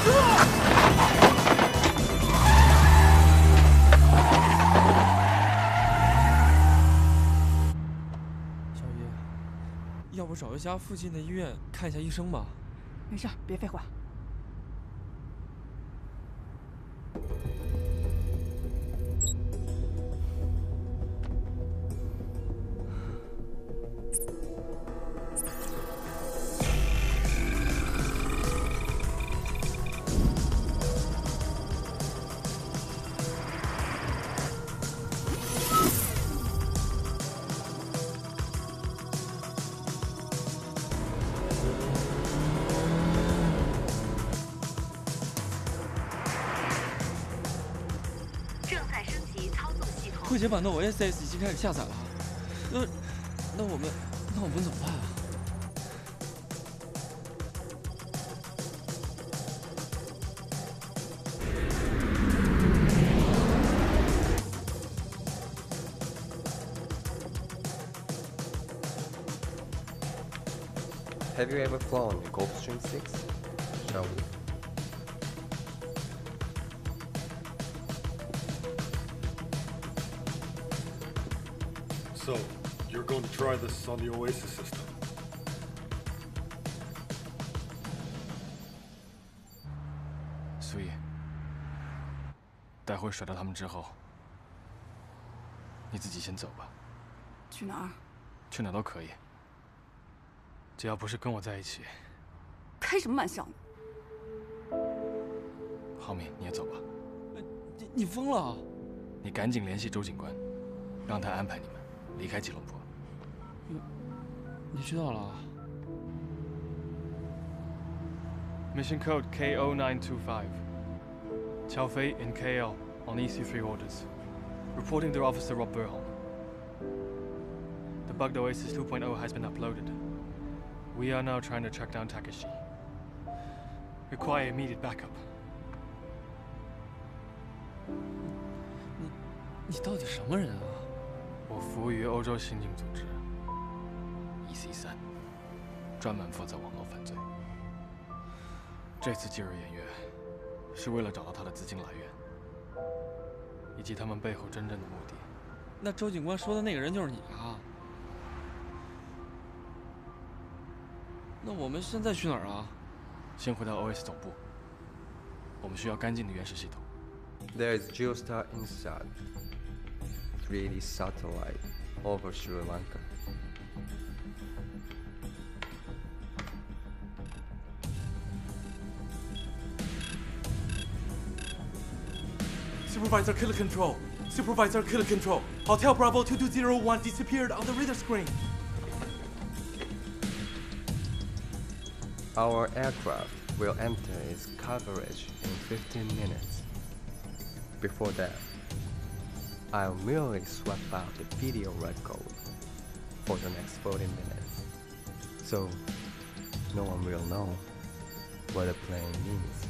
小姨，要不找一家附近的医院看一下医生吧？ 没事，别废话。 快捷版的 O S S 已经开始下载了，那那我们那我们怎么办啊？ Have you ever flown a Gulfstream six? Shall we? So, you're going to try this on the Oasis system? Sui, 待会甩掉他们之后，你自己先走吧。 去哪儿？ 去哪都可以，只要不是跟我在一起。 开什么玩笑？ 浩明，你也走吧。 你你疯了？ 你赶紧联系周警官，让他安排你们离开吉隆坡。 你你知道了 ？Mission code K O nine two five. Chao Fei in K L on E C three orders, reporting to Officer Reborn. The bugged Oasis two point oh has been uploaded. We are now trying to track down Takeshi. Require immediate backup. 你你到底什么人啊？ 我服务于欧洲刑警组织 E C 三，专门负责网络犯罪。这次介入演约，是为了找到他的资金来源，以及他们背后真正的目的。 那周警官说的那个人就是你啊？那我们现在去哪儿啊？ 先回到 O S 总部，我们需要干净的原始系统。 There is Geostar inside. three D satellite over Sri Lanka. Supervisor Killer Control. Supervisor Killer Control. Hotel Bravo two two zero one disappeared on the radar screen. Our aircraft will enter its coverage in fifteen minutes. Before that, I'll merely swap out the video record for the next forty minutes. So, no one will know what the plane means.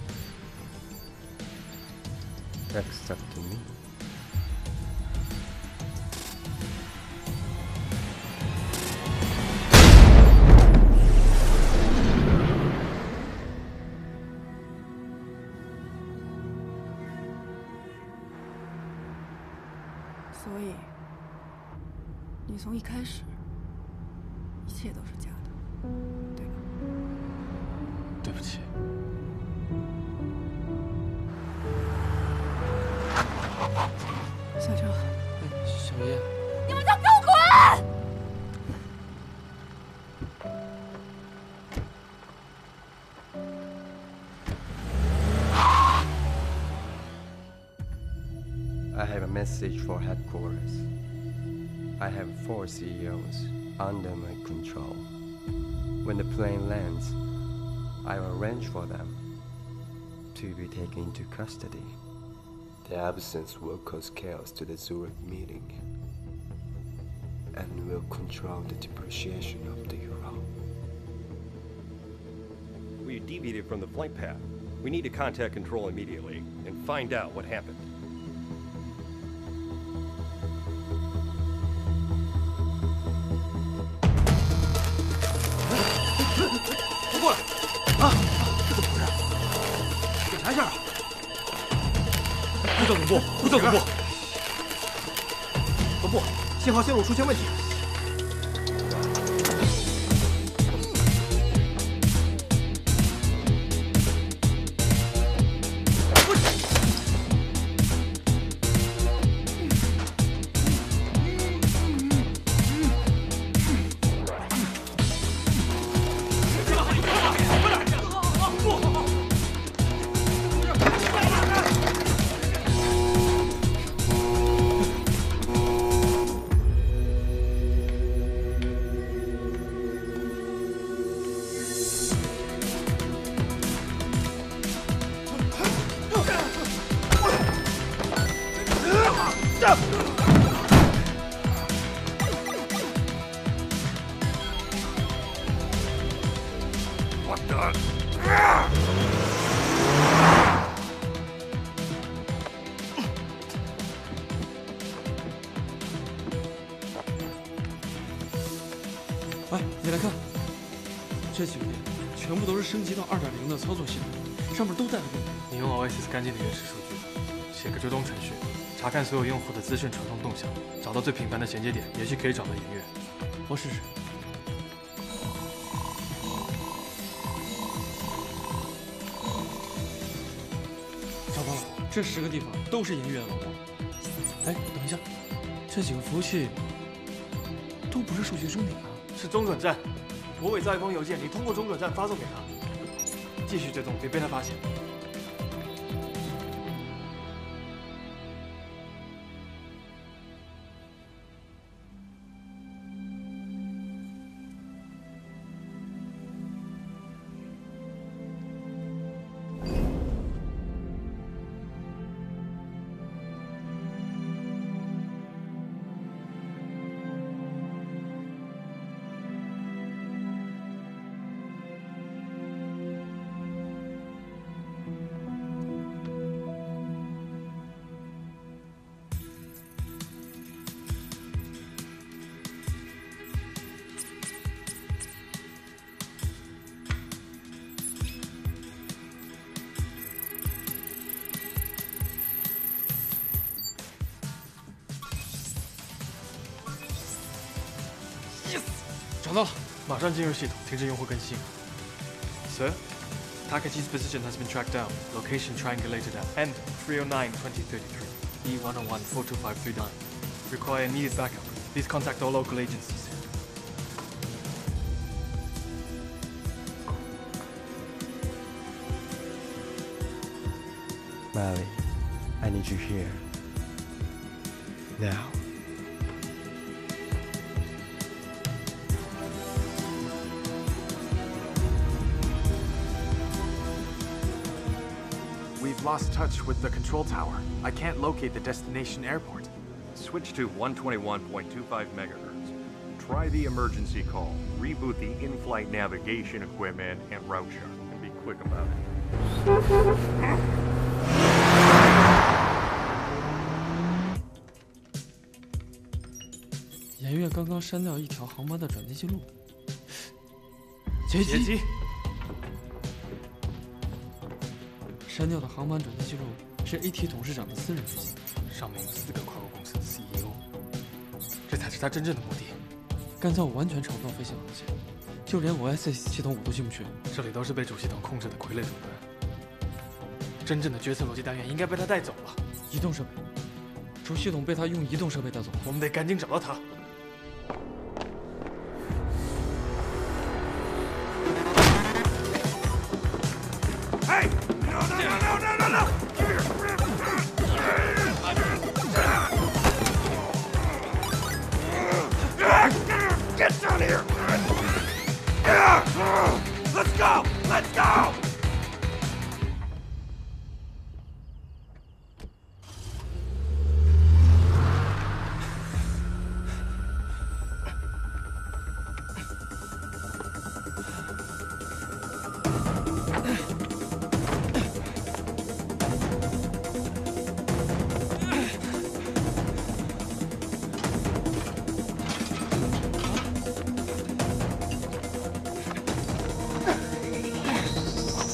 Except to me. 所以，你从一开始，一切都是假的，对吧？ 对不起。 下车。 小叶， 你们都给我滚！ I have a message for headquarters. I have four C E Os under my control. When the plane lands, I will arrange for them to be taken into custody. Their absence will cause chaos to the Zurich meeting and will control the depreciation of the euro. We deviated from the flight path. We need to contact control immediately and find out what happened. 呼叫总部，呼叫总部。总部，信号线路出现问题。 哎，你来看，这几个点全部都是升级到二点零的操作系统，上面都带了功能。 你用 Oasis 干净的原始数据，写个追踪程序，查看所有用户的资讯传送动向，找到最频繁的衔接点，也许可以找到音乐。 我试试。找到了，这十个地方都是营业网络。哎，等一下，这几个服务器都不是数据终点啊。 是中转站，我伪造一封邮件，你通过中转站发送给他，继续追踪，别被他发现。 找到了， 马上进入系统，停止用户更新。Sir, Takachi's position has been tracked down. Location triangulated at N three oh nine twenty thirty-three, E one oh one four two five three nine. Require immediate backup. Please contact all local agencies. Mally, I need you here. Now. We've lost touch with the control tower. I can't locate the destination airport. Switch to one twenty-one point two five megahertz. Try the emergency call. Reboot the in-flight navigation equipment and route chart. And be quick about it. 颜月刚刚删掉一条航班的转机记录。劫机。劫机删掉的航班转机记录是 A T 董事长的私人飞机， 上面有四个跨国公司的 C E O， 这才是他真正的目的。 干燥我完全查不到飞行航线，就连 Oasis 系统我都进不去。 这里都是被主系统控制的傀儡手段，真正的决策逻辑单元应该被他带走了。 移动设备，主系统被他用移动设备带走， 我们得赶紧找到他。 Get down here! Let's go! Let's go! 快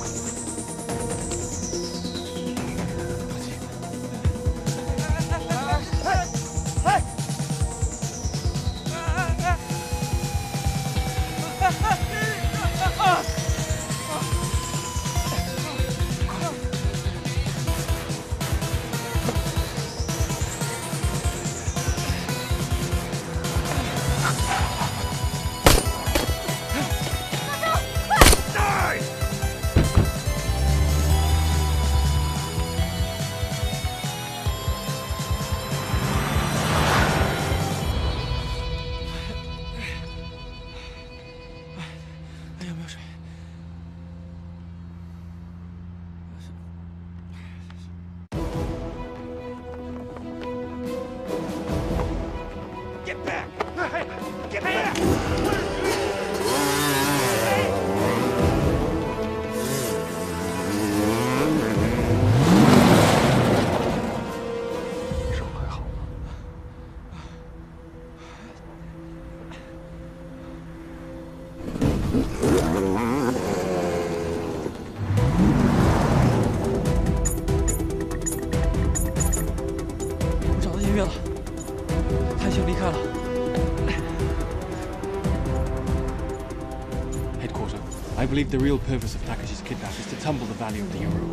I believe the real purpose of Takashi's kidnap is to tumble the value of the euro.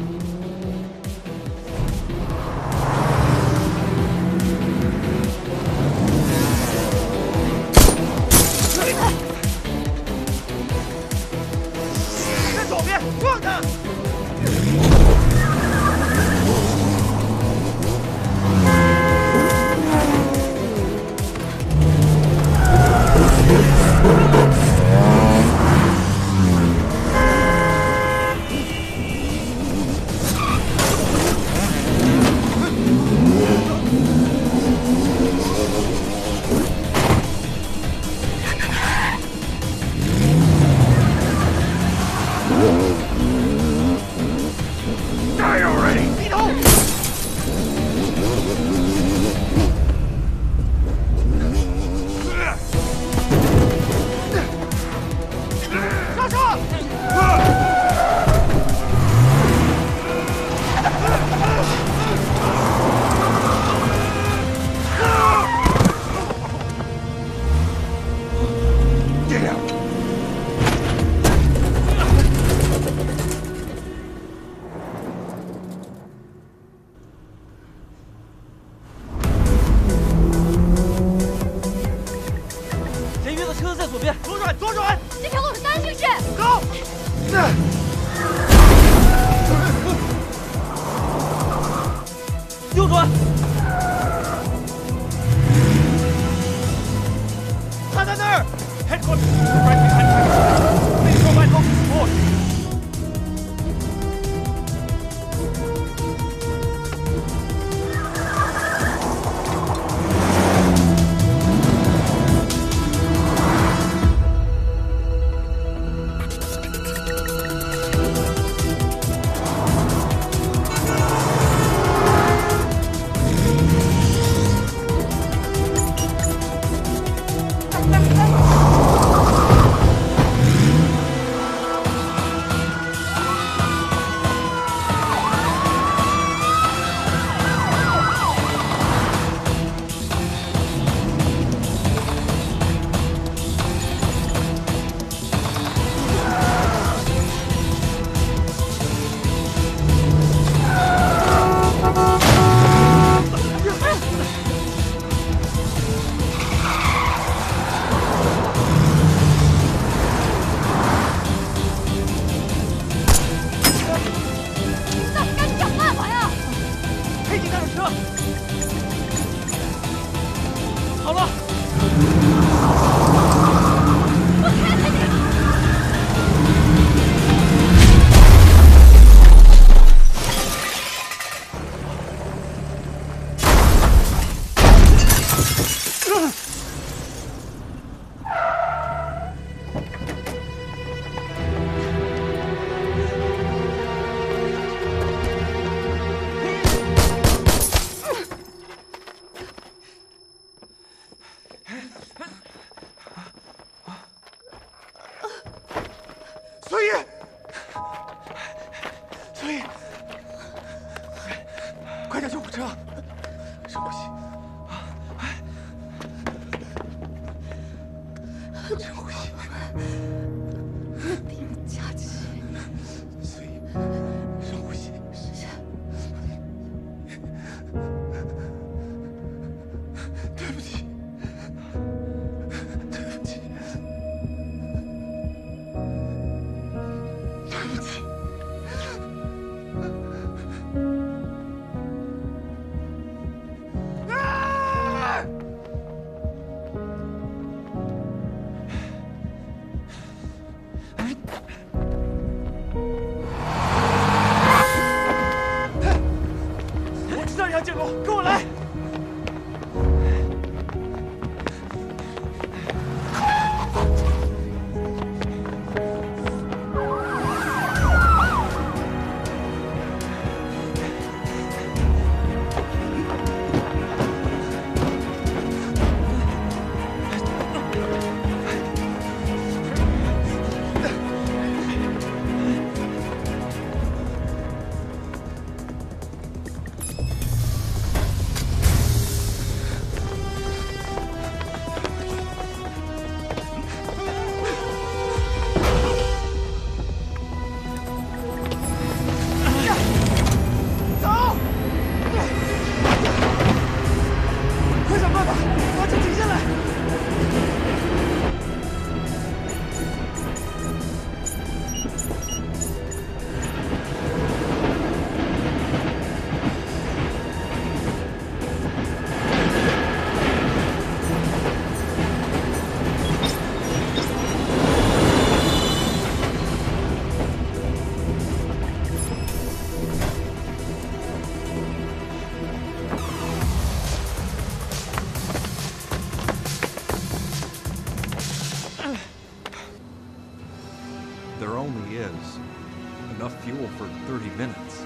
there only is enough fuel for thirty minutes.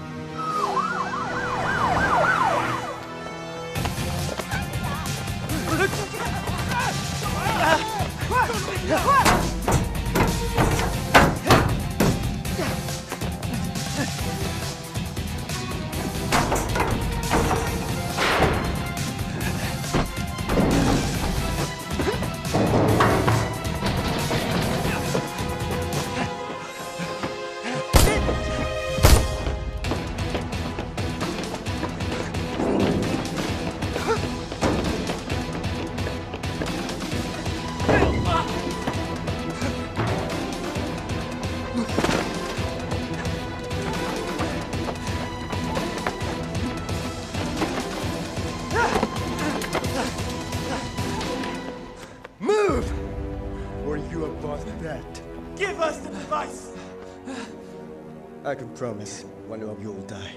Give us the device! I can promise one of you will die.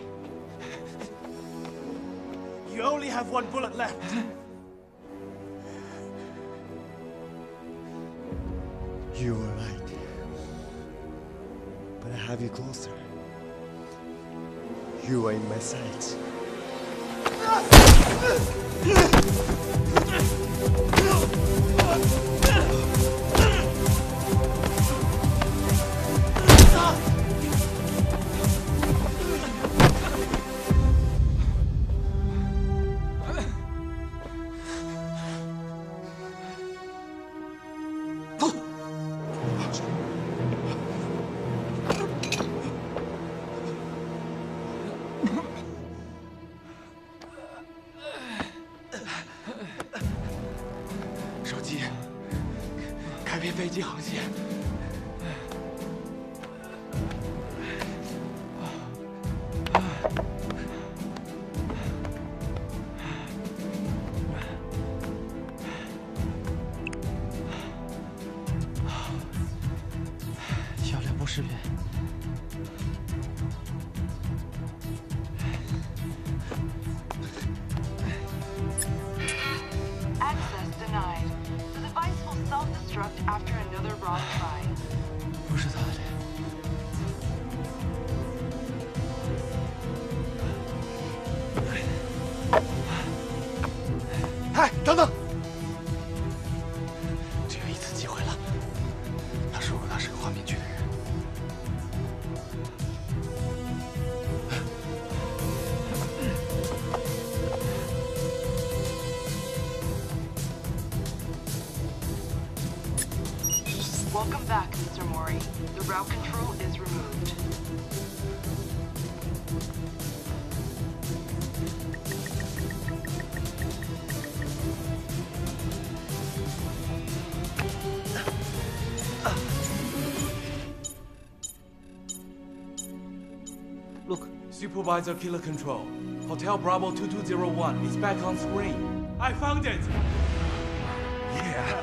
You only have one bullet left. You were right. But I have you closer. You are in my sights. 手机，改变飞机航线。 需要两部视频。 Denied. The device will self-destruct after another wrong try. 不是他的脸。 哎，等等！只有一次机会了。他说过他是个画面剧的人。 Welcome back, Mister Mori. The route control is removed. Look, Supervisor Killer Control. Hotel Bravo two two zero one is back on screen. I found it! Yeah.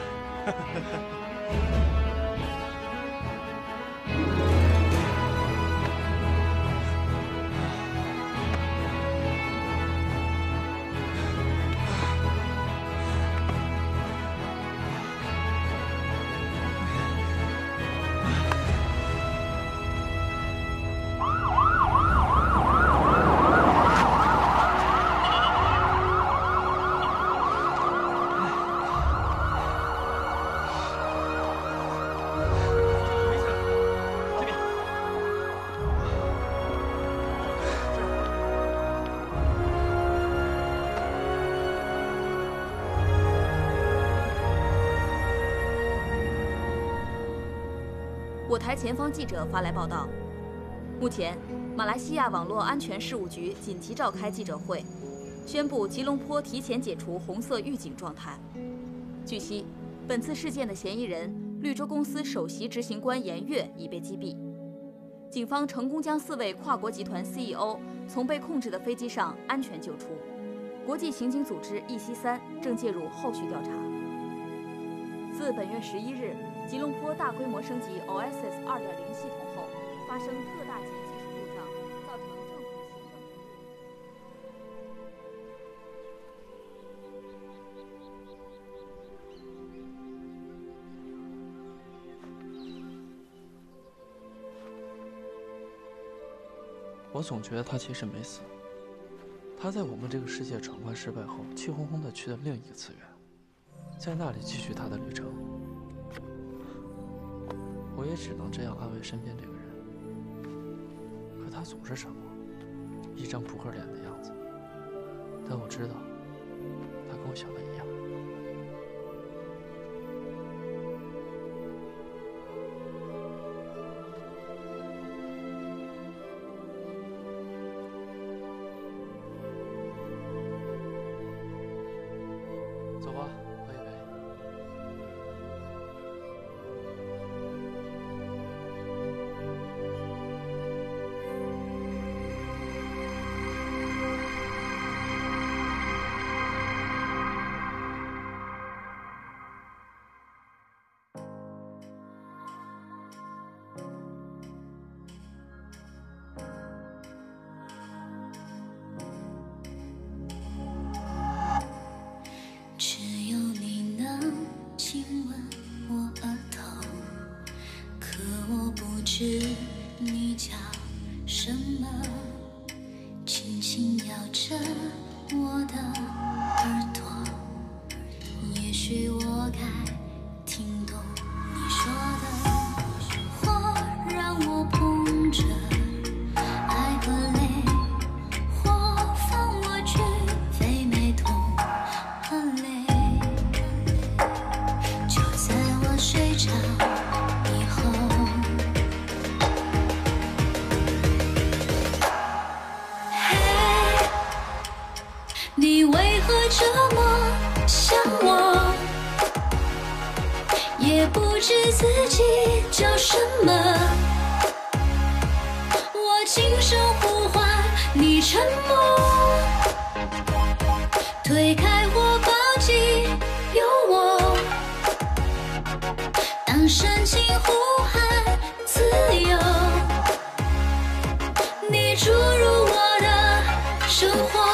我台前方记者发来报道，目前，马来西亚网络安全事务局紧急召开记者会，宣布吉隆坡提前解除红色预警状态。据悉，本次事件的嫌疑人绿洲公司首席执行官严跃已被击毙。警方成功将四位跨国集团 C E O 从被控制的飞机上安全救出。国际刑警组织 E C 三正介入后续调查。自本月十一日，吉隆坡大规模升级 O S S 二点零系统后，发生特大级技术故障，造成政府行政。 《 我总觉得他其实没死。他在我们这个世界闯关失败后，气哄哄的去了另一个次元，在那里继续他的旅程。我也只能这样安慰身边这个人。可他总是沉默，一张扑克脸的样子。但我知道，他跟我想的一样。 走吧，喝一杯。 只有你能亲吻我额头，可我不知你叫什么，轻轻摇着我的耳朵，也许我该听懂你说的，或让我碰着爱和泪，或放我去飞没痛和泪。 就在我睡着以后，嘿，你为何这么想我？也不知自己叫什么。我轻声呼唤，你沉默，推开或抱紧，有我。 当深情呼喊自由，你注入我的生活。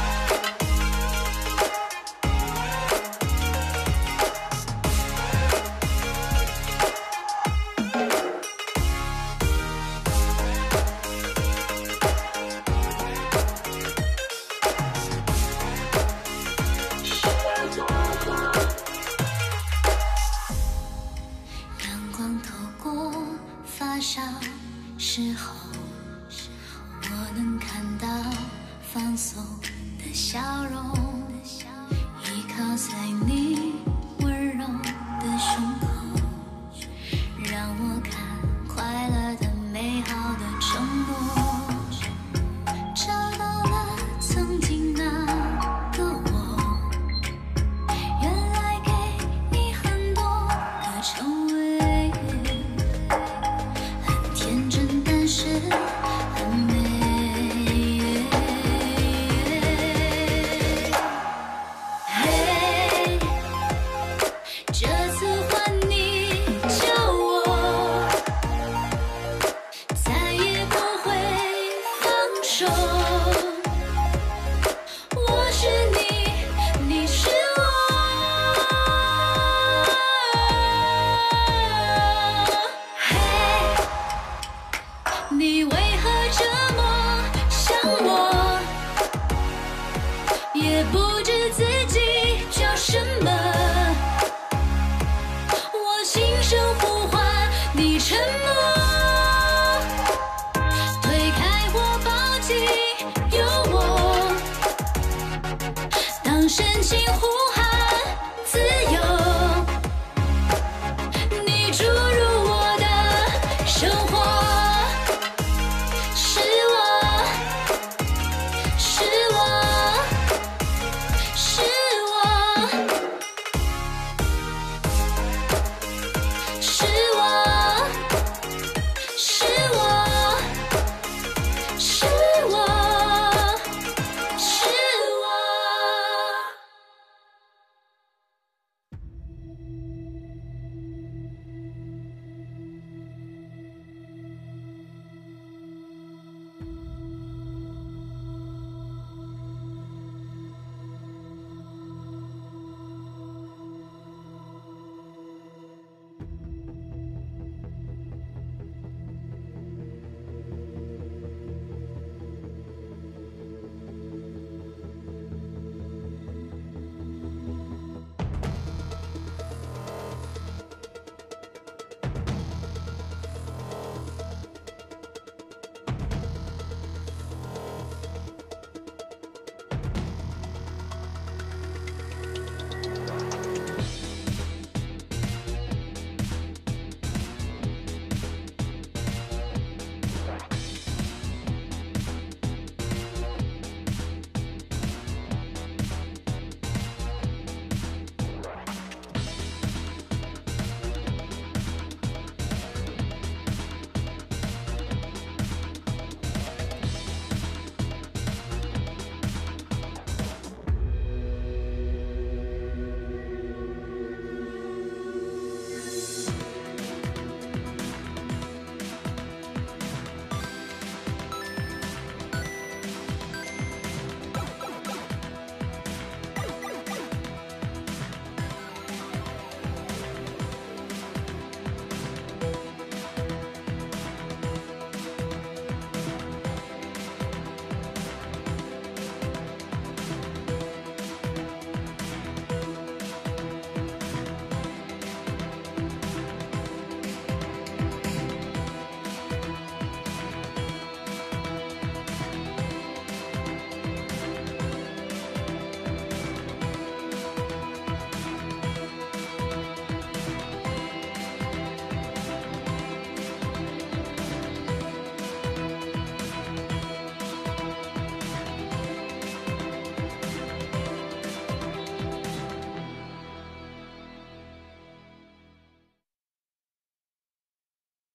阳光透过发梢时候，我能看到放松的笑容，依靠在你温柔的胸口，让我看快乐的、美好的承诺，找到了曾经那个我，原来给你很多个称谓。 很天真，但是很美。嘿，这次换你叫我，再也不会放手。我是你，你是我。嘿。 你为